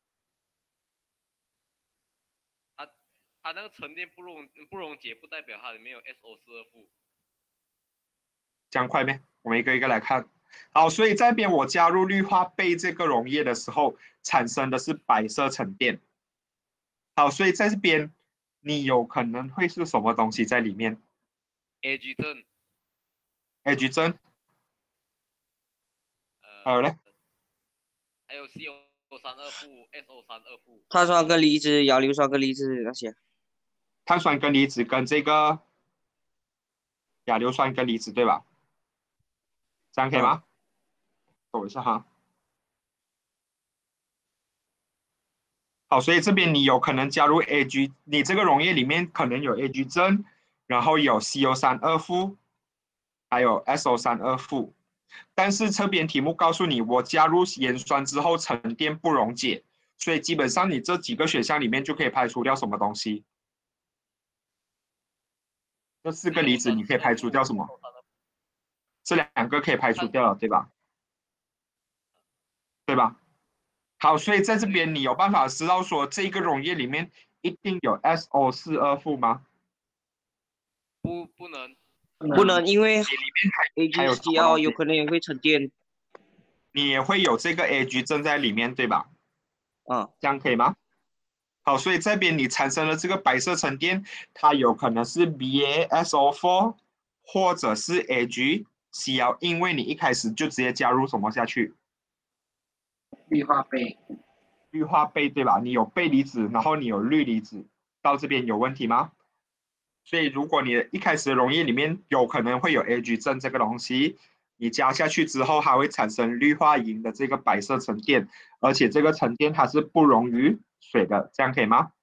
Speaker 6: 它那个沉淀不溶不溶解，不代表它里面有 S O 四 二负。
Speaker 1: 这样快咩？我们一个一个来看。好，所以这边我加入氯化钡这个溶液的时候，产生的是白色沉淀。好，所以在这边你有可能会是什么东西在里面
Speaker 6: ？Ag 正。
Speaker 1: Ag 正。
Speaker 6: 呃。
Speaker 1: 还有呢？
Speaker 6: 还有 C O 三 二负、S O 三 二负。
Speaker 5: 碳酸根离子、亚硫酸根离子那些。
Speaker 1: 碳酸根离子跟这个亚硫酸根离子，对吧？这样可以吗？等一下哈。好，所以这边你有可能加入 Ag， 你这个溶液里面可能有 Ag 正，然后有 C O 三 二负，还有 S O 三 二负。但是这边题目告诉你，我加入盐酸之后沉淀不溶解，所以基本上你这几个选项里面就可以排除掉什么东西。这四个离子你可以排除掉什么？这两个可以排除掉了，对吧？对吧？好，所以在这边你有办法知道说这个溶液里面一定有 S O 四 二负吗？
Speaker 6: 不，不能，
Speaker 5: 不能，因为
Speaker 1: 里面还
Speaker 5: AgCl 有可能也会沉淀。
Speaker 1: 你也会有这个 Ag 正在里面，对吧？
Speaker 5: 嗯，
Speaker 1: 这样可以吗？ 好，所以这边你产生了这个白色沉淀，它有可能是 B A S O 四 或者是 A G C L， 因为你一开始就直接加入什么下去？
Speaker 2: 氯化钡。
Speaker 1: 氯化钡对吧？你有钡离子，然后你有氯离子，到这边有问题吗？所以如果你一开始的溶液里面有可能会有 A G 正这个东西，你加下去之后，它会产生氯化银的这个白色沉淀，而且这个沉淀它是不溶于水的，这样可以吗？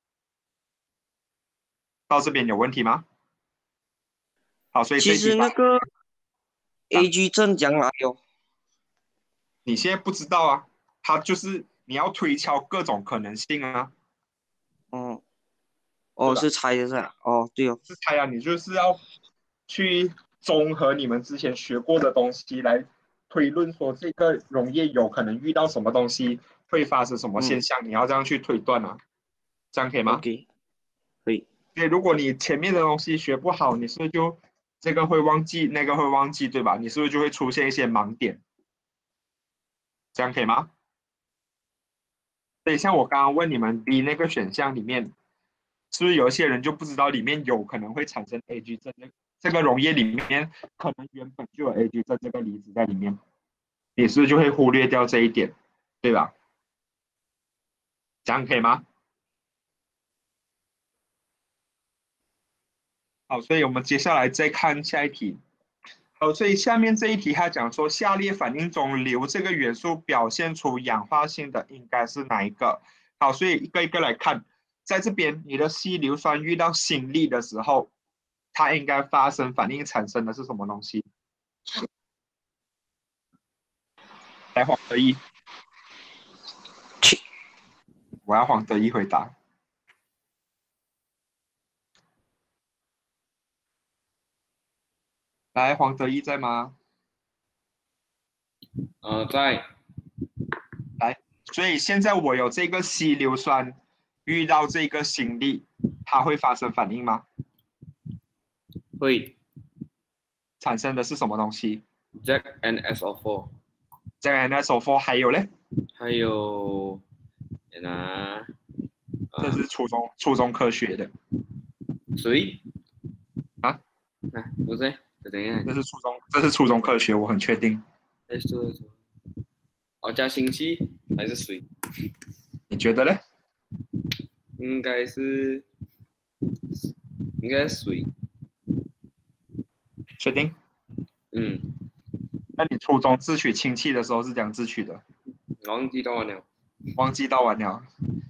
Speaker 1: 到这边有问题吗？好，所以
Speaker 8: 其实那个 A G 正讲来哟，
Speaker 1: 你现在不知道啊，它就是你要推敲各种可能性啊。
Speaker 8: 哦，哦是猜的是吧？哦，对哦，
Speaker 1: 是猜啊，你就是要去综合你们之前学过的东西来推论说这个溶液有可能遇到什么东西，会发生什么现象，嗯、你要这样去推断啊，这样可以吗？
Speaker 8: 可以，可以。
Speaker 1: 所以如果你前面的东西学不好，你是不是就这个会忘记，那个会忘记，对吧？你是不是就会出现一些盲点？这样可以吗？所以像我刚刚问你们 B 那个选项里面，是不是有一些人就不知道里面有可能会产生 A G 正？这个溶液里面可能原本就有 A G 正这个离子在里面，你是不是就会忽略掉这一点，对吧？这样可以吗？好，所以我们接下来再看下一题。好，所以下面这一题它讲说，下列反应中硫这个元素表现出氧化性的应该是哪一个？好，所以一个一个来看，在这边你的稀硫酸遇到锌离的时候，它应该发生反应产生的是什么东西？来，黄德一，我要黄德一回答。来，黄德一在吗？
Speaker 4: 呃，在。
Speaker 1: 来，所以现在我有这个稀硫酸遇到这个锌离，它会发生反应吗？
Speaker 4: 会。
Speaker 1: 产生的是什么东西
Speaker 4: ？Z N S O 四。
Speaker 1: Z N S O 四 还有嘞？
Speaker 4: 还有，啊，
Speaker 1: 这是初中、呃、初中科学的。
Speaker 4: 水？
Speaker 1: 啊？
Speaker 4: 啊，不是。怎样？
Speaker 1: 这是初中，这是初中科学，我很确定。
Speaker 4: 哎，说说，哦，加氢气还是水？
Speaker 1: 你觉得呢？
Speaker 4: 应该是，应该是水。
Speaker 1: 确定？
Speaker 4: 嗯。
Speaker 1: 那你初中自取氢气的时候是怎样自取的？
Speaker 4: 忘记到完了。
Speaker 1: 忘记到完了。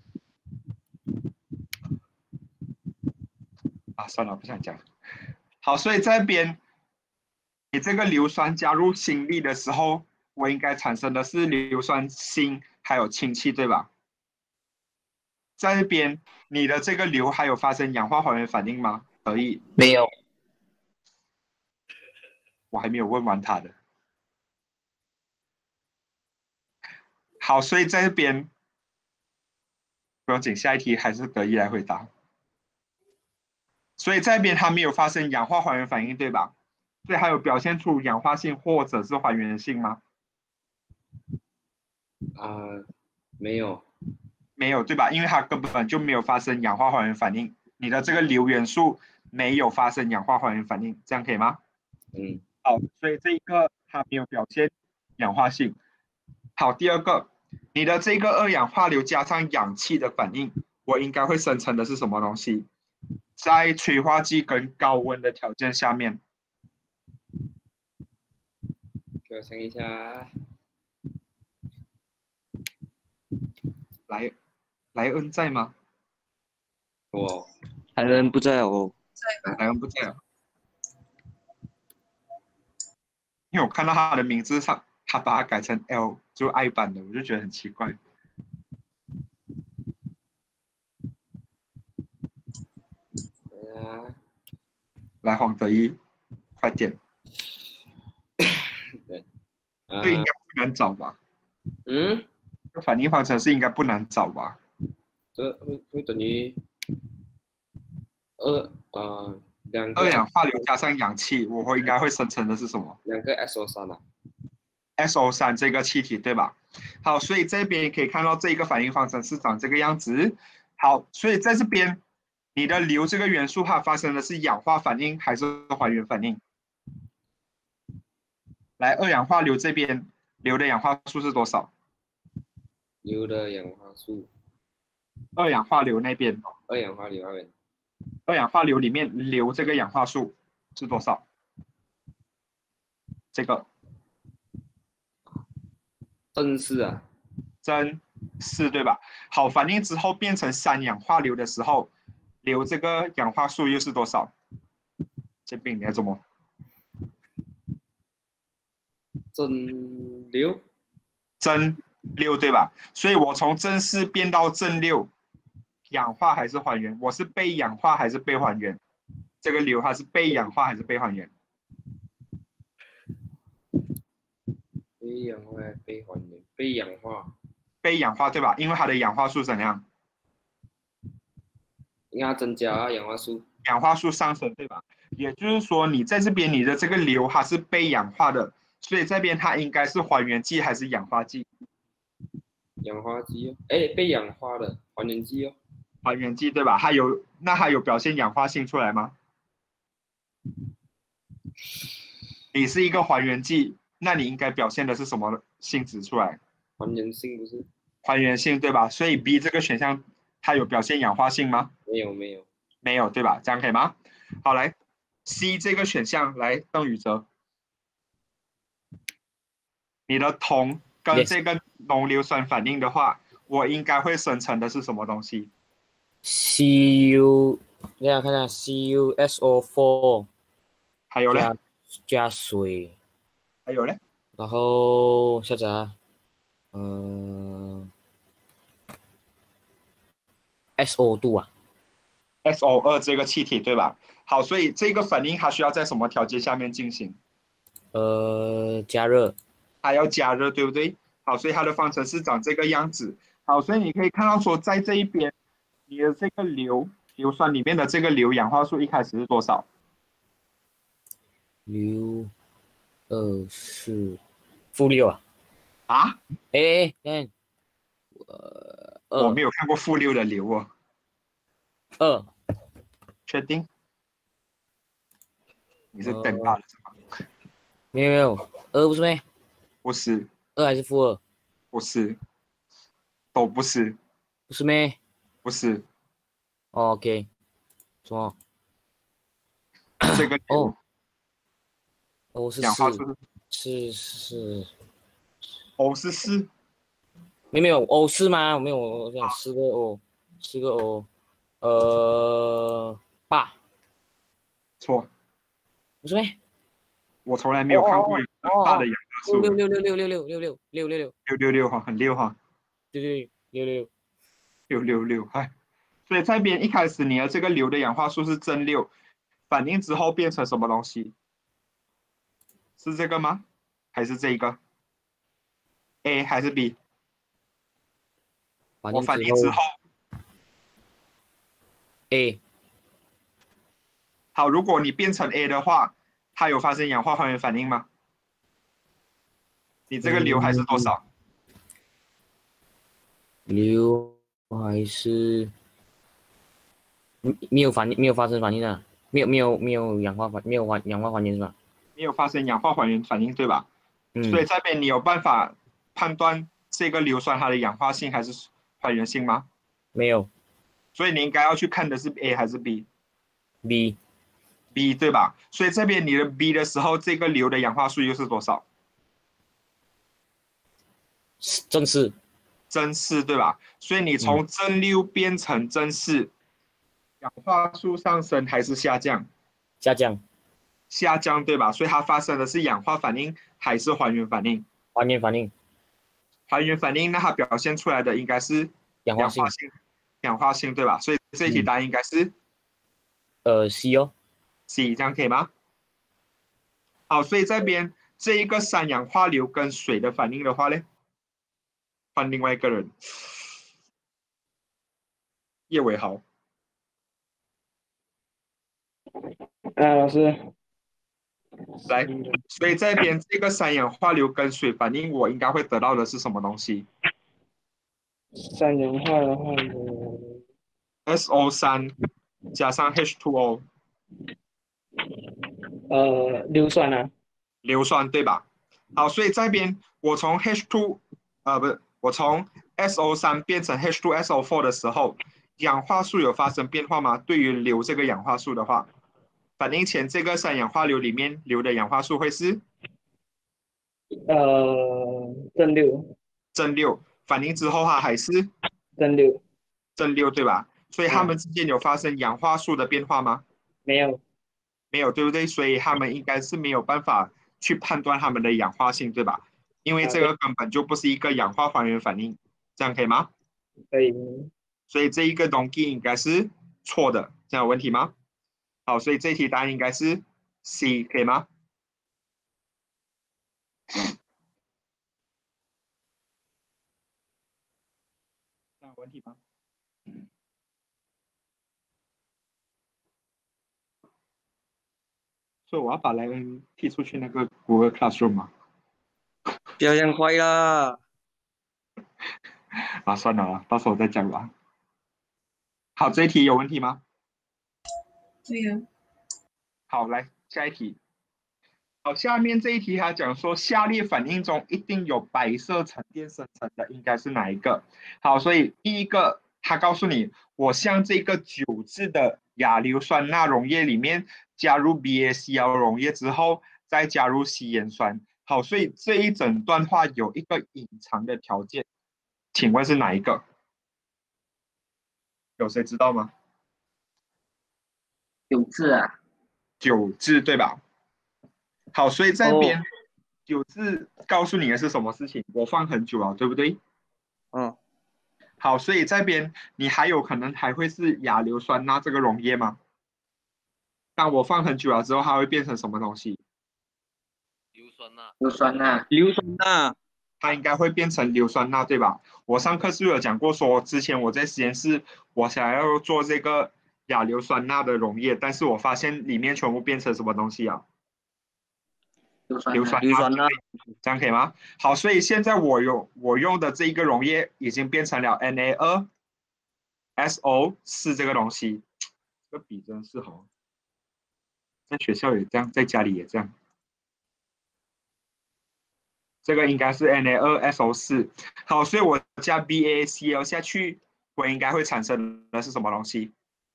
Speaker 1: 啊，算了，不想讲。好，所以这边。你这个硫酸加入锌离的时候，我应该产生的是硫酸锌还有氢气，对吧？在这边，你的这个硫还有发生氧化还原反应吗？可以。
Speaker 8: 没有。
Speaker 1: 我还没有问完他的。好，所以在这边，不用紧，下一题还是德一来回答。所以在这边它没有发生氧化还原反应，对吧？所以还有表现出氧化性或者是还原性吗？
Speaker 4: 啊、呃，没有，
Speaker 1: 没有对吧？因为它根本就没有发生氧化还原反应，你的这个硫元素没有发生氧化还原反应，这样可以吗？
Speaker 4: 嗯，
Speaker 1: 好，所以这一个它没有表现氧化性。好，第二个，你的这个二氧化硫加上氧气的反应，我应该会生成的是什么东西？在催化剂跟高温的条件下面。
Speaker 4: 给我想一下。
Speaker 1: 莱莱恩在吗？
Speaker 4: 我
Speaker 8: 莱恩不在哦。
Speaker 7: 在吧？
Speaker 1: 莱恩不在了，因为我看到他的名字上，他把它改成 L， 就 I 版的，我就觉得很奇怪。
Speaker 4: 啊，
Speaker 1: 来，黄德一，快点。
Speaker 4: 对，
Speaker 1: 这应该不难找吧？
Speaker 4: 嗯，
Speaker 1: 这反应方程式应该不难找吧？
Speaker 4: 这会会等于二呃两个
Speaker 1: 二氧化硫加上氧气，我会应该会生成的是什么？
Speaker 4: 两个 S O 三啊。
Speaker 1: S O 三 这个气体对吧？好，所以这边可以看到这个反应方程式长这个样子， 好，所以在这边，你的硫这个元素它发生的是氧化反应还是还原反应？来，二氧化硫这边硫的氧化数是多少？
Speaker 4: 硫的氧化素，
Speaker 1: 二氧化硫那边，
Speaker 4: 二氧化硫那边，
Speaker 1: 二氧化硫里面硫这个氧化数是多少？这个
Speaker 4: 正是啊，
Speaker 1: 真是对吧？好，反应之后变成三氧化硫的时候，硫这个氧化数又是多少？这边你要怎么？
Speaker 4: 正六，
Speaker 1: 真六对吧？所以我从真四变到正六，氧化还是还原？我是被氧化还是被还原？这个硫它是被氧化还是被还原？
Speaker 4: 被氧化被还原，被氧化，
Speaker 1: 被氧化对吧？因为它的氧化数怎样？
Speaker 4: 应该增加啊氧化素，
Speaker 1: 氧化数上升对吧？也就是说，你在这边你的这个硫它是被氧化的，所以这边它应该是还原剂还是氧化剂？
Speaker 4: 氧化剂哦，哎，被氧化的还原剂哦，
Speaker 1: 还原剂对吧？它有那它有表现氧化性出来吗？你是一个还原剂，那你应该表现的是什么性质出来？
Speaker 4: 还原性不是？
Speaker 1: 还原性对吧？所以 B 这个选项它有表现氧化性吗？
Speaker 4: 没有没有，
Speaker 1: 没有对吧？这样可以吗？好，来 C 这个选项来邓宇哲，你的铜跟
Speaker 9: Yes.
Speaker 1: 这个浓硫酸反应的话，我应该会生成的是什么东西？
Speaker 9: C U， 大家看一下 C U S O 四，
Speaker 1: 还有嘞，
Speaker 9: 加加水，
Speaker 1: 还有嘞，
Speaker 9: 然后下载啊，嗯、呃、，S O 度啊，
Speaker 1: S O 二 这个气体对吧？好，所以这个反应它需要在什么条件下面进行？
Speaker 9: 呃，加热，
Speaker 1: 它要加热，对不对？好，所以它的方程式长这个样子。好，所以你可以看到说，在这一边，你的这个硫硫酸里面的这个硫氧化数一开始是多少？
Speaker 9: 六二四负六啊，
Speaker 1: 啊？
Speaker 9: 哎哎，呃，
Speaker 1: 我没有看过负六的硫哦。
Speaker 9: 二，
Speaker 1: 确定？你是等大了是吗？
Speaker 9: 没有没有，二不是咩？
Speaker 1: 不是，
Speaker 9: 二还是负二？
Speaker 1: 不是，都不是，
Speaker 9: 不是咩？
Speaker 1: 不是。
Speaker 9: 哦 OK， 什么？
Speaker 1: 这个
Speaker 9: 哦，哦是
Speaker 1: 氧化
Speaker 9: 四，
Speaker 1: 数
Speaker 9: 是是，
Speaker 1: O 是四，
Speaker 9: 没没有 O 是吗？我没有，我讲四个 O， 四个 O， 呃，八，
Speaker 1: 错，
Speaker 9: 不是咩？
Speaker 1: 我从来没有看过有大的氧化数。
Speaker 9: 六六六六六六六六六六六
Speaker 1: 六六六哈，很六哈，
Speaker 9: 六六六六
Speaker 1: 六六六，哎，所以这边一开始你的这个硫的氧化数是正六，反应之后变成什么东西？是这个吗？还是这一个 ？A 还是 B？ 我反应之后
Speaker 9: A。
Speaker 1: 好，如果你变成 A 的话，它有发生氧化还原反应吗？你这个硫还是多少？
Speaker 9: 硫还是没有反没有发生反应啊？没有没有没有氧化反没有还氧化还原是吧？
Speaker 1: 没有发生氧化还原反应对吧？
Speaker 9: 嗯。
Speaker 1: 所以这边你有办法判断这个硫酸它的氧化性还是还原性吗？
Speaker 9: 没有。
Speaker 1: 所以你应该要去看的是 A 还是 B？B
Speaker 9: B
Speaker 1: 对吧？所以这边你的 B 的时候，这个硫的氧化数又是多少？
Speaker 9: 正四。
Speaker 1: 正四对吧？所以你从正六变成正四，氧化数上升还是下降？
Speaker 9: 下降。
Speaker 1: 下降对吧？所以它发生的是氧化反应还是还原反应？
Speaker 9: 还原反应。
Speaker 1: 还原反应，那它表现出来的应该是
Speaker 9: 氧化性。
Speaker 1: 氧化性对吧？所以这一题答案应该是、
Speaker 9: 嗯、呃 C 哦
Speaker 1: ，C 这样可以吗？好，所以这边这一个三氧化硫跟水的反应的话呢，换另外一个人，叶伟豪。
Speaker 10: 啊，老师。
Speaker 1: 来，所以这边这个三氧化硫跟水反应，我应该会得到的是什么东西？
Speaker 10: 三氧化的话呢，
Speaker 1: S O 三 加上 H 二 O，
Speaker 10: 呃，硫酸啊，
Speaker 1: 硫酸对吧？好，所以这边我从 H 二 呃不是，我从 S O 三 变成 H 二 S O 四 的时候，氧化数有发生变化吗？对于硫这个氧化数的话，反应前这个三氧化硫里面硫的氧化数会是
Speaker 10: 呃，正六，
Speaker 1: 正六，反应之后它还是
Speaker 10: 正六，
Speaker 1: 正六对吧？所以它
Speaker 10: 嗯
Speaker 1: 们之间有发生氧化数的变化吗？
Speaker 10: 没有，
Speaker 1: 没有，对不对？所以他们应该是没有办法去判断它们的氧化性，对吧？因为
Speaker 10: 啊
Speaker 1: 这个根本就不是一个氧化还原反应，这样可以吗？
Speaker 10: 可以，
Speaker 1: 所以这一个东西应该是错的，这样有问题吗？好，所以这一题答案应该是 C， 可以吗？这样有问题吗？所以我要把莱恩踢出去那个 Google Classroom 吗？
Speaker 8: 不要这样快啦！
Speaker 1: 啊，算了啦，到时候再讲吧。好，这一题有问题吗？
Speaker 7: 对呀、
Speaker 1: 好，来下一题。好，下面这一题它讲说，下列反应中一定有白色沉淀生成的，应该是哪一个？好，所以第一个，它告诉你，我向这个酒质的亚硫酸钠溶液里面加入 B A C L 溶液之后，再加入稀盐酸。好，所以这一整段话有一个隐藏的条件，请问是哪一个？有谁知道吗？
Speaker 2: 有字啊，
Speaker 1: 酒质对吧？好，所以这边
Speaker 8: 哦
Speaker 1: 酒质告诉你的是什么事情？我放很久了，对不对？
Speaker 8: 嗯，
Speaker 1: 好，所以这边你还有可能还会是亚硫酸钠这个溶液吗？当我放很久了之后，它会变成什么东西？
Speaker 6: 硫酸钠，
Speaker 2: 硫酸钠，
Speaker 8: 硫酸钠，
Speaker 1: 它应该会变成硫酸钠，对吧？我上课是不是有讲过说，之前我在实验室，我想要做这个亚硫酸钠的溶液，但是我发现里面全部变成什么东西啊？
Speaker 2: 硫酸钠，
Speaker 1: 硫酸
Speaker 8: 硫酸钠，
Speaker 1: 这样可以吗？好，所以现在我用我用的这一个溶液已经变成了 N A 二 S O 四 这个东西，这个笔真是好，在学校也这样，在家里也这样。这个应该是 N A 二 S O 四。好，所以我加 B A C L 下去，我应该会产生的是什么东西？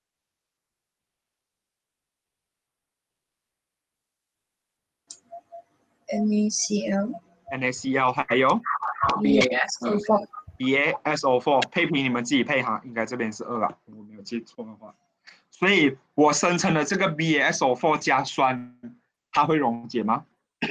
Speaker 7: NaCl
Speaker 1: N A C L 还有
Speaker 2: B A S O 四，
Speaker 1: B A S O 四， 配平你们自己配哈，应该这边是二啊，我没有记错的话。所以我生成的这个 B A S O 四 加酸，它会溶解吗？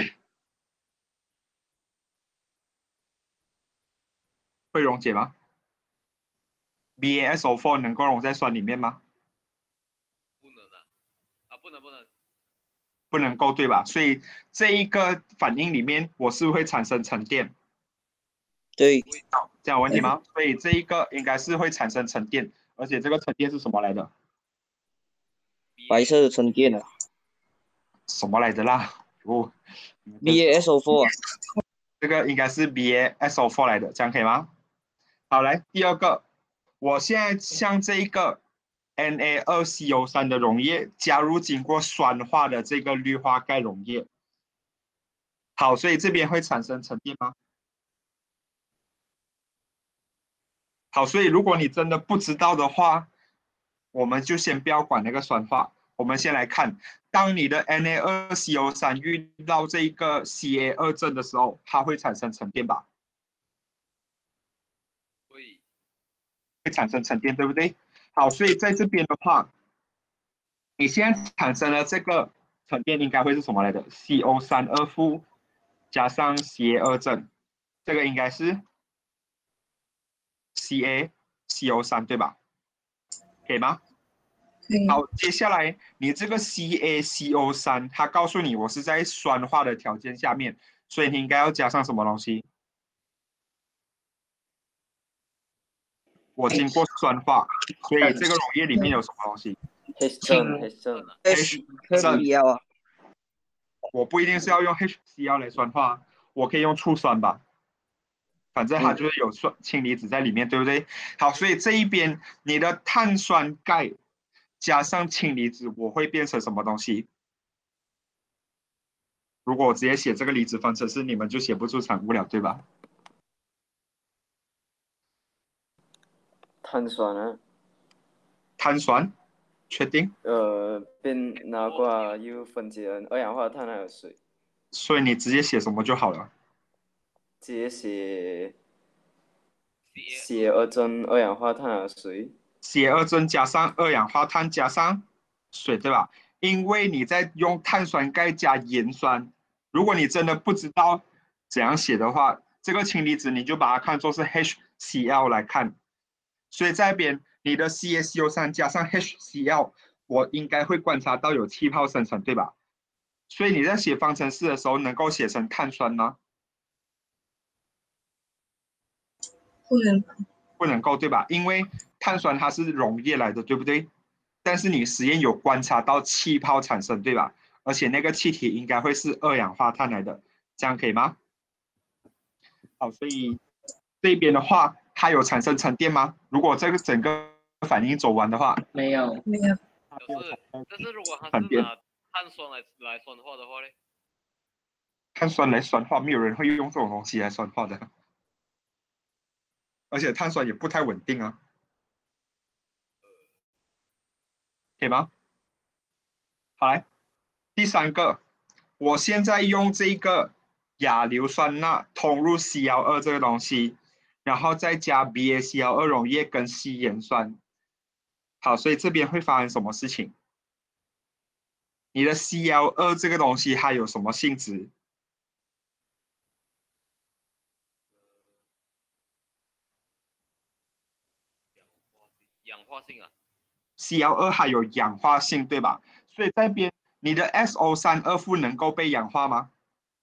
Speaker 1: 会溶解吗 ？B A S O 四 能够溶在酸里面吗？
Speaker 6: 不能的，啊，不能不能，
Speaker 1: 不能够，对吧？所以这一个反应里面，我是不是会产生沉淀？
Speaker 8: 对，
Speaker 1: 这样有问题吗？所以这一个应该是会产生沉淀，而且这个沉淀是什么来的？
Speaker 8: 白色的沉淀啊
Speaker 1: 什么来的啦？哦
Speaker 8: ，B A S O 四 啊，
Speaker 1: 这个应该是 B A S O 四 来的，这样可以吗？好，来第二个，我现在向这一个 N A 二 C O 三 的溶液加入经过酸化的这个氯化钙溶液。好，所以这边会产生沉淀吗？好，所以如果你真的不知道的话，我们就先不要管那个酸化，我们先来看，当你的 N A 二 C O 三 遇到这个 C A 二 正的时候，它会产生沉淀吧？
Speaker 6: 会
Speaker 1: 会产生沉淀，对不对？好，所以在这边的话，你现在产生了这个沉淀应该会是什么来的 ？C O 三 二负加上 C A 二正，这个应该是 C A C O 三 对吧？可以吗？
Speaker 7: 可以。
Speaker 1: 好，接下来你这个 C A C O 三，它告诉你我是在酸化的条件下面，所以你应该要加上什么东西？我经过酸化，所以这个溶液里面有什么东西
Speaker 8: H 正 H 正
Speaker 1: ？H 正
Speaker 8: B L 啊，
Speaker 1: 我不一定是要用 H C L 来酸化，我可以用醋酸吧？ 反正它就是有酸氢离子在里面，对不对？好，所以这一边你的碳酸钙加上氢离子，我会变成什么东西？如果我直接写这个离子方程式，你们就写不出产物了，对吧？
Speaker 11: 碳酸啊。
Speaker 1: 碳酸，确定？
Speaker 11: 呃，变拿过来又分解成二氧化碳还有水。
Speaker 1: 所以你直接写什么就好了。
Speaker 11: 直接写血二铮二氧化碳还有水。
Speaker 1: 血二铮加上二氧化碳加上水，对吧？因为你在用碳酸钙加盐酸，如果你真的不知道怎样写的话，这个氢离子你就把它看作是 H C l 来看。所以这边你的 C A C O 三 加上 H C l， 我应该会观察到有气泡生成，对吧？所以你在写方程式的时候能够写成碳酸吗？
Speaker 7: 不能，
Speaker 1: 不能够，对吧？因为碳酸它是溶液来的，对不对？但是你实验有观察到气泡产生，对吧？而且那个气体应该会是二氧化碳来的，这样可以吗？好，所以这边的话，它有产生沉淀吗？如果这个整个反应走完的话，
Speaker 2: 没有，
Speaker 7: 没有。
Speaker 6: 可是，但是如果它是拿碳酸来来酸化的话呢？
Speaker 1: 碳酸来酸化，没有人会用这种东西来酸化的。而且碳酸也不太稳定啊，可以吗？好来，第三个，我现在用这个亚硫酸钠通入 C L 二 这个东西，然后再加 B A C L 二 溶液跟硒盐酸。好，所以这边会发生什么事情？你的 C L 二 这个东西它有什么性质？
Speaker 6: 氧化性啊
Speaker 1: C L 二 还有氧化性，对吧？所以这边你的 S O 三 二负能够被氧化吗？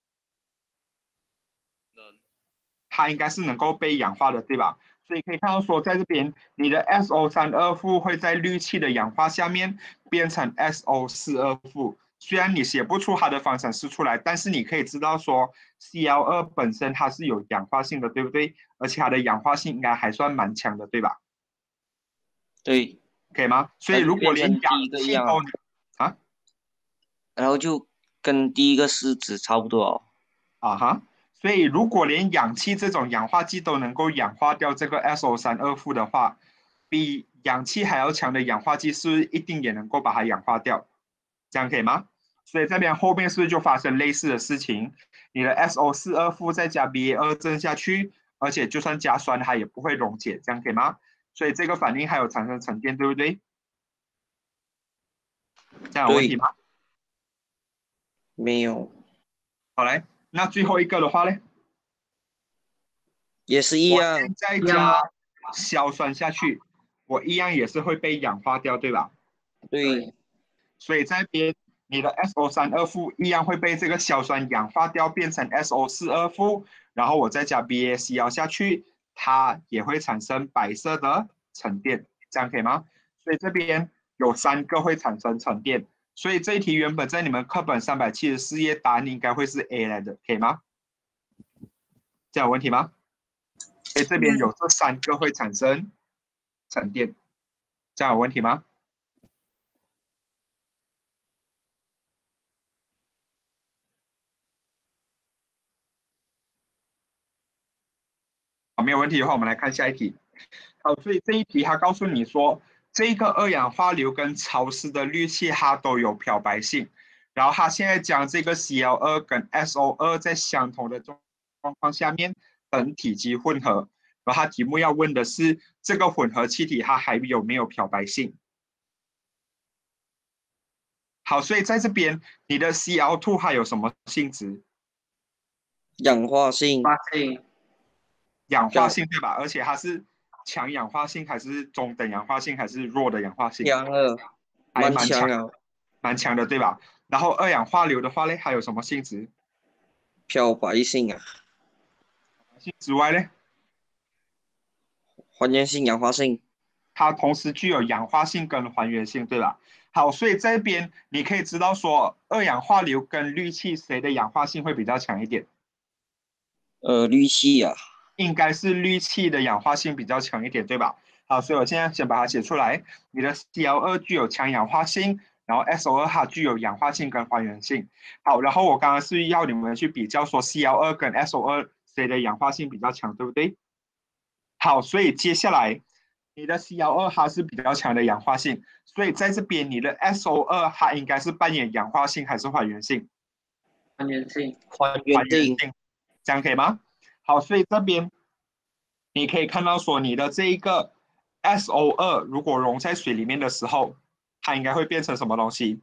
Speaker 6: 能。
Speaker 1: 它应该是能够被氧化的，对吧？所以可以看到说，在这边你的 S O 三 二负会在氯气的氧化下面变成 S O 四 二负。虽然你写不出它的方程式出来，但是你可以知道说 C L 二 本身它是有氧化性的，对不对？而且它的氧化性应该还算蛮强的，对吧？
Speaker 8: 对，
Speaker 1: 可以吗？所以如果连氧气都啊，
Speaker 8: 然后就跟第一个式子差不多哦。
Speaker 1: 啊哈，所以如果连氧气这种氧化剂都能够氧化掉这个 S O 三 二负的话，比氧气还要强的氧化剂是不是一定也能够把它氧化掉？这样可以吗？所以这边后面是不是就发生类似的事情？你的 S O 四 二负再加 B A 二 正下去，而且就算加酸它也不会溶解，这样可以吗？所以这个反应还有产生沉淀，对不对？这样有问题吗？
Speaker 8: 没有。
Speaker 1: 好来，那最后一个的话呢？
Speaker 8: 也是一样。
Speaker 1: 再加硝酸下去，我一样也是会被氧化掉，对吧？
Speaker 8: 对。
Speaker 1: 所以这边你的 S O 三 二负一样会被这个硝酸氧化掉，变成 S O 四 二负，然后我再加 B A C L 下去。它也会产生白色的沉淀，这样可以吗？所以这边有三个会产生沉淀，所以这一题原本在你们课本三百七十四页答案应该会是 A 来的，可以吗？这样有问题吗？所以这边有这三个会产生沉淀，这样有问题吗？没有问题的话，我们来看下一题。好，所以这一题它告诉你说，这个二氧化硫跟潮湿的氯气它都有漂白性，然后它现在将这个 C L 二 跟 S O 二 在相同的状况下面等体积混合，然后它题目要问的是这个混合气体它还有没有漂白性？好，所以在这边你的 C L 二 还有什么性质？
Speaker 8: 氧化性。
Speaker 2: 氧化性。
Speaker 1: 氧化性对吧？而且它是强氧化性还是中等氧化性还是弱的氧化性？
Speaker 8: 强了，
Speaker 1: 还
Speaker 8: 蛮强的，
Speaker 1: 蛮强的对吧？然后二氧化硫的话呢，还有什么性质？
Speaker 8: 漂白性啊。
Speaker 1: 性之外呢？
Speaker 8: 还原性、氧化性。
Speaker 1: 它同时具有氧化性跟还原性，对吧？好，所以这边你可以知道说，二氧化硫跟氯气谁的氧化性会比较强一点？
Speaker 8: 呃，氯气啊。
Speaker 1: 应该是氯气的氧化性比较强一点，对吧？好，所以我现在先把它写出来。你的 C L 二 具有强氧化性，然后 S O 二 它具有氧化性跟还原性。好，然后我刚刚是要你们去比较说 C L 二 跟 S O 二 谁的氧化性比较强，对不对？好，所以接下来你的 C L 二 它是比较强的氧化性，所以在这边你的 S O 二 它应该是扮演氧化性还是还原性？
Speaker 2: 还原性，
Speaker 5: 还原性，
Speaker 1: 这样可以吗？好，所以这边你可以看到说你的这一个 S O 二 如果溶在水里面的时候，它应该会变成什么东西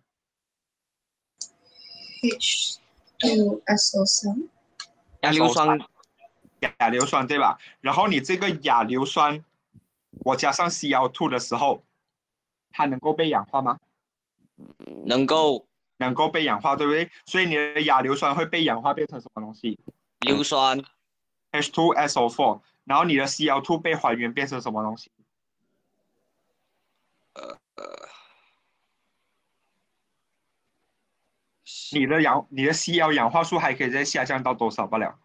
Speaker 7: H 二 S O 三，
Speaker 5: 亚硫酸，
Speaker 1: 亚硫酸对吧？然后你这个亚硫酸，我加上 C L 二 的时候，它能够被氧化吗？
Speaker 5: 能够，
Speaker 1: 能够被氧化，对不对？所以你的亚硫酸会被氧化变成什么东西？
Speaker 5: 硫酸
Speaker 1: H 二 S O 四，然后你的 C L 二 被还原变成什么东西？
Speaker 5: 呃呃，
Speaker 1: 你的氧，你的 C L 氧化数还可以再下降到多少不了？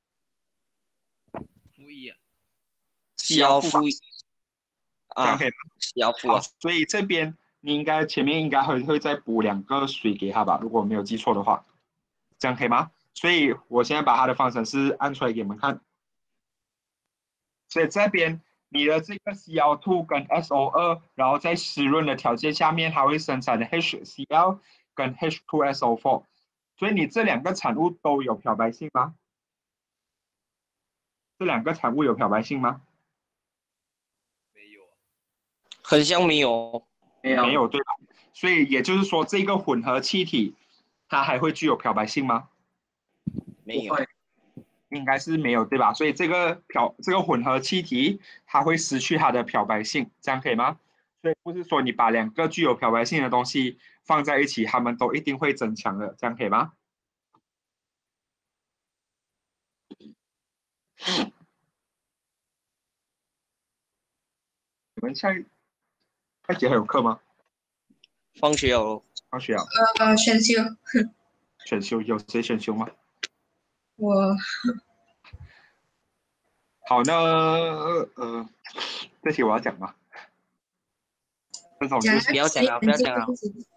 Speaker 6: 负一啊。
Speaker 5: C L 负一，
Speaker 1: 这样可以吗
Speaker 5: ？C L 负啊。
Speaker 1: 所以这边你应该前面应该会会再补两个水给他吧，如果我没有记错的话，这样可以吗？所以我现在把它的方程式按出来给你们看。所以这边你的这个 C L 二 跟 S O 二，然后在湿润的条件下面，它会生产的 H C l 跟 H 二 S O 四，所以你这两个产物都有漂白性吗？这两个产物有漂白性吗？
Speaker 6: 没有啊。
Speaker 5: 很像没有，
Speaker 2: 没有，
Speaker 1: 没有对吧？所以也就是说，这个混合气体它还会具有漂白性吗？
Speaker 5: 没有，
Speaker 1: 应该是没有对吧？所以这个漂这个混合气体它会失去它的漂白性，这样可以吗？所以不是说你把两个具有漂白性的东西放在一起，它们都一定会增强的，这样可以吗？你们下下节还有课吗？
Speaker 5: 放学了，
Speaker 1: 放学啊？
Speaker 7: 呃，选修，
Speaker 1: 选修有谁选修吗？
Speaker 7: 我
Speaker 1: 好，那呃，这题我要讲吗？这种就是
Speaker 5: 不要讲了，不要讲了。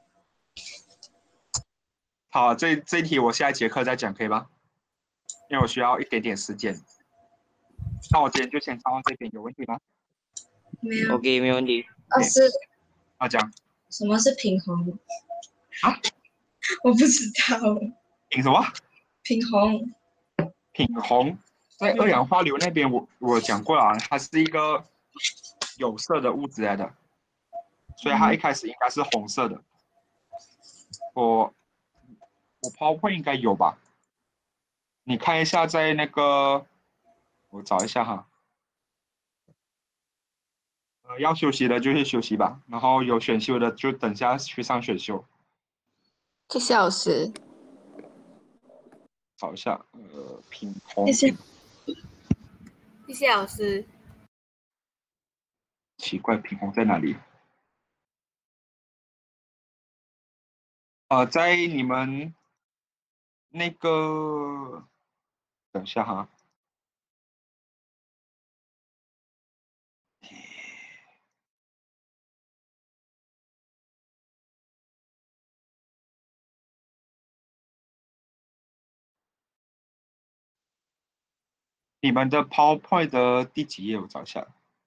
Speaker 1: 好，这这一题我下一节课再讲，可以吗？因为我需要一点点时间。那我今天就先上到这边，有问题吗？
Speaker 7: 没有。
Speaker 5: OK， 没问题。
Speaker 7: 啊，是
Speaker 1: 啊，讲
Speaker 7: 什么是平衡？
Speaker 1: 啊？
Speaker 7: 我不知道。
Speaker 1: 平什么？
Speaker 7: 平衡。
Speaker 1: 品红在二氧化硫那边我，我我讲过了，它是一个有色的物质来的，所以它一开始应该是红色的。我我 PowerPoint 应该有吧？你看一下，在那个我找一下哈。呃，要休息的就去休息吧，然后有选修的就等下去上选修。
Speaker 12: 谢谢老师。
Speaker 1: 找一下，呃，品红。
Speaker 12: 谢谢。谢谢老师。
Speaker 1: 奇怪，品红在哪里？呃，在你们那个，等一下哈。你们的 PowerPoint 的第几页？我找一下。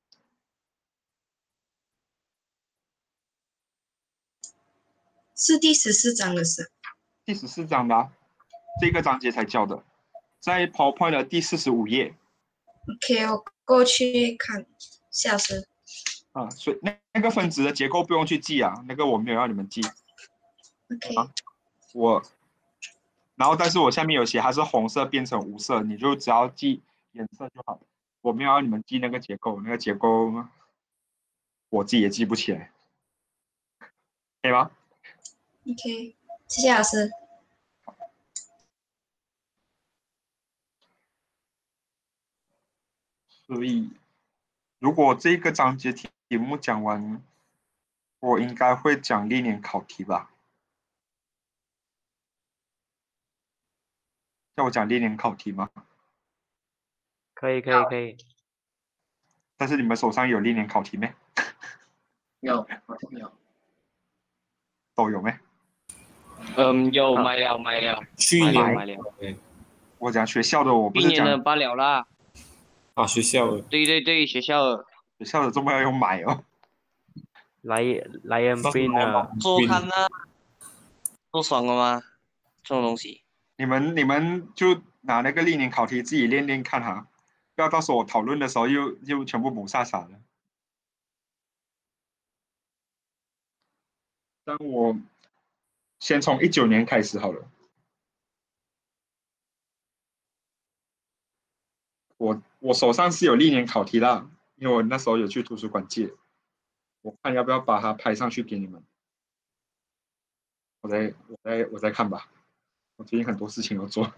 Speaker 7: 是第十四章的事。
Speaker 1: 第十四章的、啊，这个章节才教的，在 PowerPoint 的第四十五页。
Speaker 7: OK， 我过去看，下次。
Speaker 1: 啊，所以那那个分子的结构不用去记啊，那个我没有让你们记。
Speaker 7: OK。
Speaker 1: 啊，我，然后但是我下面有写它是红色变成无色，你就只要记颜色就好了。我没有让你们记那个结构，那个结构我自己也记不起来，可以吗
Speaker 7: ？OK， 谢谢老师。
Speaker 1: 所以，如果这个章节题目讲完，我应该会讲历年考题吧？要我讲历年考题吗？
Speaker 9: 可以可以可以。
Speaker 1: 但是你们手上有历年考题没？
Speaker 2: 有，好像有。
Speaker 1: 都有没？
Speaker 5: 嗯，有买了买了，
Speaker 13: 去
Speaker 5: 买了
Speaker 13: 年
Speaker 5: 买了。
Speaker 1: 我讲学校的，我不是讲
Speaker 5: 今年的罢了啦。
Speaker 13: 啊，学校的。
Speaker 5: 对对对，学校的。
Speaker 1: 学校的这么要用买哦。
Speaker 9: 来来 N 兵啊！
Speaker 5: 多看啊，多爽了吗？这种东西。
Speaker 1: 你们你们就拿那个历年考题自己练练看哈，不要到时候我讨论的时候又又全部抹煞煞了。但我先从一九年开始好了。我我手上是有历年考题啦，因为我那时候有去图书馆借，我看要不要把它拍上去给你们。我再我再我再看吧，我最近很多事情要做，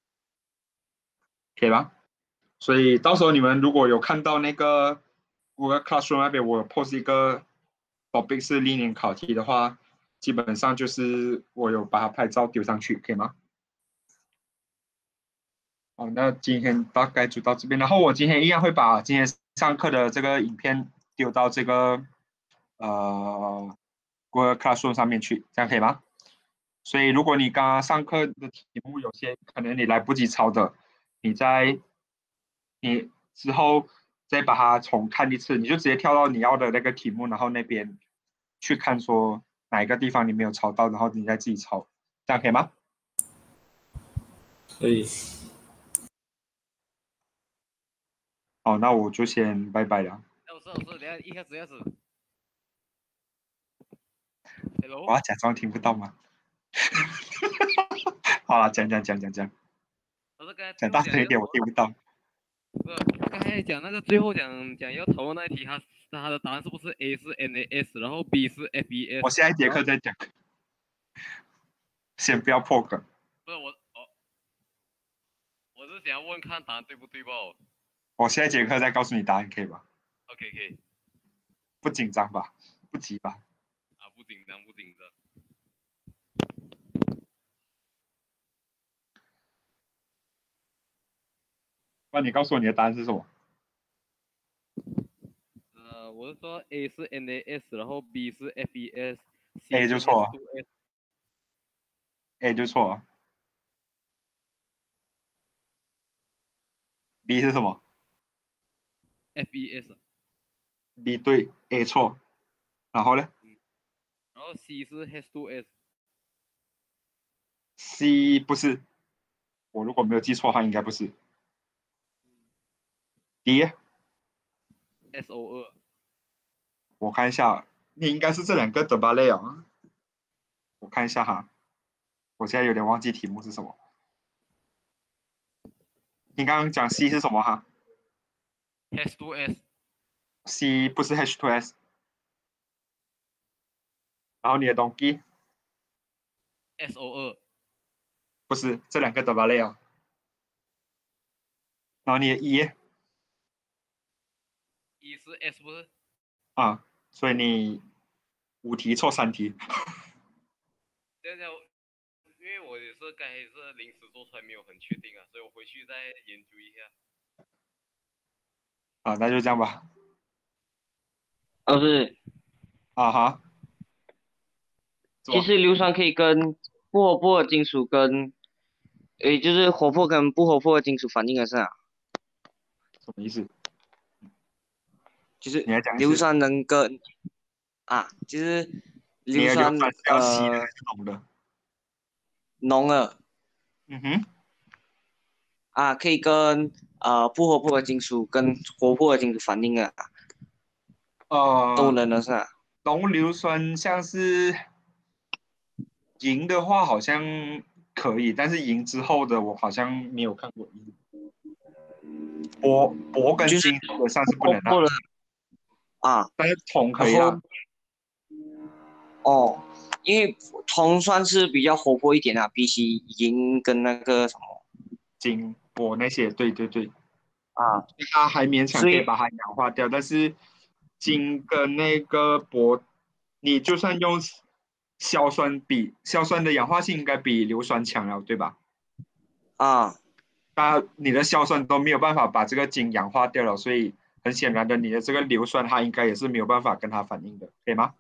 Speaker 1: 可以吧？所以到时候你们如果有看到那个 Google Classroom 那边我有 post 一个 topic 是历年考题的话，基本上就是我有把它拍照丢上去，可以吗？好，那今天大概就到这边。然后我今天一样会把今天上课的这个影片丢到这个呃 Google Classroom 上面去，这样可以吗？所以如果你刚刚上课的题目有些可能你来不及抄的，你在你之后再把它重看一次，你就直接跳到你要的那个题目，然后那边去看说哪一个地方你没有抄到，然后你再自己抄，这样可以吗？
Speaker 13: 可以。
Speaker 1: 好，那我就先拜拜了。
Speaker 6: 老师，老师，等下一下子，一下子。Hello。
Speaker 1: 我要假装听不到吗？好了，讲讲讲讲讲。
Speaker 6: 老师刚才
Speaker 1: 讲大声一点，我听不到。
Speaker 6: 不是，刚才讲那个最后讲讲要讨论那一题，它它的答案是不是 A 是 N A S， 然后 B 是 F E S？
Speaker 1: 我下一节课再讲。先不要破梗。
Speaker 6: 不是我，哦，我是想要问看答案对不对吧？
Speaker 1: 我下一节课再告诉你答案，可以吧
Speaker 6: ？OK， 可以。
Speaker 1: 不紧张吧？不急吧？
Speaker 6: 啊，不紧张，不紧张。
Speaker 1: 那你告诉我你的答案是什么？
Speaker 6: 呃，我是说 A 是 N A S， 然后 B 是 F E S，A
Speaker 1: 就错了。A 就错了。B 是什么
Speaker 6: ？F E S。
Speaker 1: B 对 ，A 错。然后呢？
Speaker 6: 然后 C 是 H 二 S。C
Speaker 1: 不是，我如果没有记错的话，应该不是。D
Speaker 6: S O 二。
Speaker 1: 我看一下，你应该是这两个的吧，类啊。我看一下哈，我现在有点忘记题目是什么。你刚刚讲 C 是什么哈
Speaker 6: ？H 二
Speaker 1: S。C 不是 H 二 S。然后你的动机
Speaker 6: ？S O 二。
Speaker 1: 不是，这两个的吧，类啊。然后你的 E。
Speaker 6: E 是 S 不是？
Speaker 1: 啊，所以你五题错三题。
Speaker 6: 这样，因为我也是刚才是临时做出来，没有很确定啊，所以我回去再研究一下。
Speaker 1: 啊，那就这样吧。
Speaker 5: 老师。
Speaker 1: 啊哈。
Speaker 5: 其实硫酸可以跟不活泼的金属跟，诶，就是活泼跟不活泼的金属反应的是啊。
Speaker 1: 什么意思？
Speaker 5: 就是硫酸能跟啊，就是硫酸呃
Speaker 1: 浓的，
Speaker 5: 浓的，
Speaker 1: 嗯哼，
Speaker 5: 啊，可以跟呃不活泼的金属跟活泼的金属反应啊，
Speaker 1: 呃，
Speaker 5: 都能的是吧？
Speaker 1: 浓硫酸像是银的话好像可以，但是银之后的我好像没有看过银。铂铂跟金基本上是不能的。
Speaker 5: 啊，
Speaker 1: 但是铜可以啊。
Speaker 5: 哦，因为铜算是比较活泼一点啊，比起银跟那个什么
Speaker 1: 金、铂那些，对对对。
Speaker 5: 啊，
Speaker 1: 它还勉强可以把它氧化掉，但是金跟那个铂，你就算用硝酸比，硝酸的氧化性应该比硫酸强了，对吧？
Speaker 5: 啊，
Speaker 1: 它你的硝酸都没有办法把这个氢氧化掉了，所以很显然的，你的这个硫酸它应该也是没有办法跟它反应的，可以吗？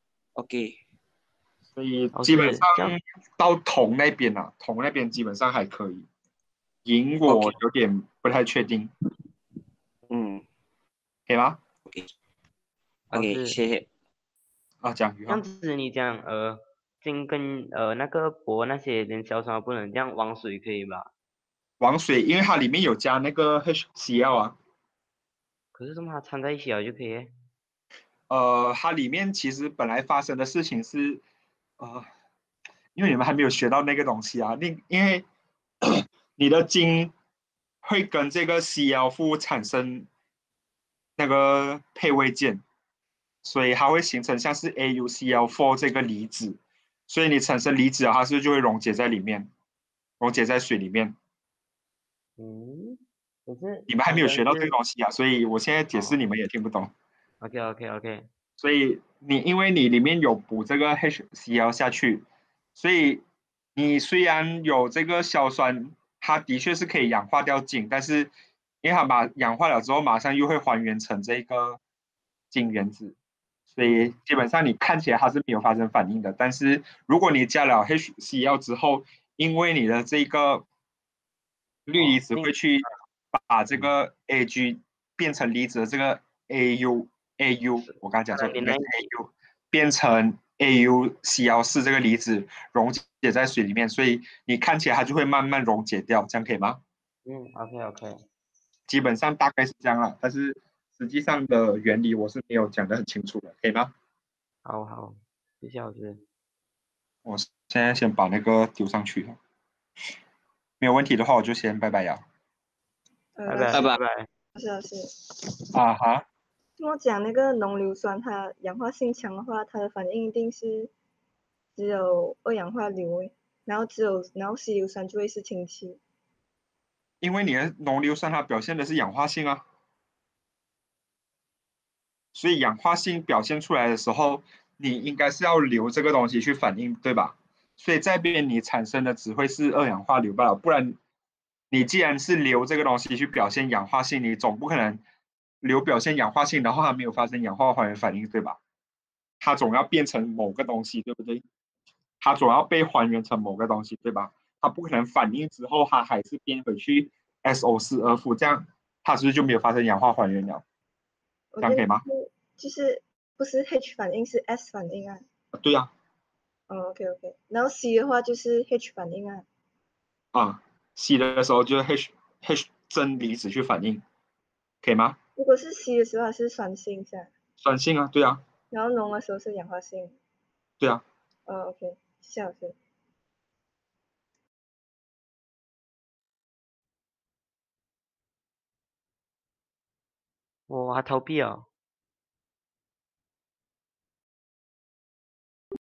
Speaker 8: OK，
Speaker 1: 所以
Speaker 14: 老
Speaker 1: 基本上
Speaker 14: 师这样
Speaker 1: 到铜那边啊，铜那边基本上还可以，银我有点不太确定，
Speaker 8: 嗯，
Speaker 1: 可以吗
Speaker 14: 老
Speaker 8: ？OK，
Speaker 14: 师
Speaker 8: 谢谢。
Speaker 1: 啊，讲宇航。
Speaker 14: 这样子你讲呃金跟呃那个铂那些连硝酸都不能，这样王水可以吧？
Speaker 1: 王水，因为它里面有加那个 HCl 啊，
Speaker 14: 可是怎么它掺在一起了就可以耶？
Speaker 1: 呃，它里面其实本来发生的事情是，呃，因为你们还没有学到那个东西啊，你因为你的金会跟这个 Cl 负产生那个配位键，所以它会形成像是 A U C L 四 这个离子，所以你产生离子啊，它是不是就会溶解在里面，溶解在水里面。
Speaker 14: 嗯，可是
Speaker 1: 你们还没有学到这个
Speaker 14: 是
Speaker 1: 东西啊，所以我现在解释你们也听不懂。
Speaker 14: OK OK OK，
Speaker 1: 所以你因为你里面有补这个 HCl 下去，所以你虽然有这个硝酸，它的确是可以氧化掉氢，但是因为它把氧化了之后，马上又会还原成这个氢原子，所以基本上你看起来它是没有发生反应的。但是如果你加了 HCl 之后，因为你的这个氯离子会去把这个 Ag 变成离子的这个 Au Au， 我刚刚讲错，应该是 Au 变成 A U C L 四 这个离子溶解在水里面，所以你看起来它就会慢慢溶解掉，这样可以吗？
Speaker 14: 嗯 OK OK，
Speaker 1: 基本上大概是这样了，但是实际上的原理我是没有讲得很清楚的，可以吗？
Speaker 14: 好好，谢谢老师。
Speaker 1: 我现在先把那个丢上去了，没有问题的话我就先拜拜呀。
Speaker 12: 呃，
Speaker 14: 拜
Speaker 12: 老师，
Speaker 14: 拜拜拜。
Speaker 12: 老师，老师，
Speaker 1: 啊哈，
Speaker 12: 跟我讲那个浓硫酸，它氧化性强的话，它的反应一定是只有二氧化硫诶，然后只有然后稀硫酸就会是氢气。
Speaker 1: 因为你的浓硫酸它表现的是氧化性啊，所以氧化性表现出来的时候，你应该是要硫这个东西去反应，对吧？所以这边你产生的只会是二氧化硫罢了，不然你既然是硫这个东西去表现氧化性，你总不可能硫表现氧化性，然后它没有发生氧化还原反应，对吧？它总要变成某个东西，对不对？它总要被还原成某个东西，对吧？它不可能反应之后它还是变回去 S O 四 二负，这样它是不是就没有发生氧化还原了？这样可以吗？
Speaker 12: 就是不是 H 反应是 S 反应啊？
Speaker 1: 对呀、
Speaker 12: 啊。哦 ，OK OK，然后 C 的话就是 H 反应啊。
Speaker 1: 啊，吸的时候就是 H H 真离子去反应，可以吗？
Speaker 12: 如果是 C 的时候它是酸性是吧？
Speaker 1: 酸性啊，对啊，
Speaker 12: 然后浓的时候是氧化性。
Speaker 1: 对啊。
Speaker 12: 哦 ，OK，谢谢老师。
Speaker 14: 我还逃避啊。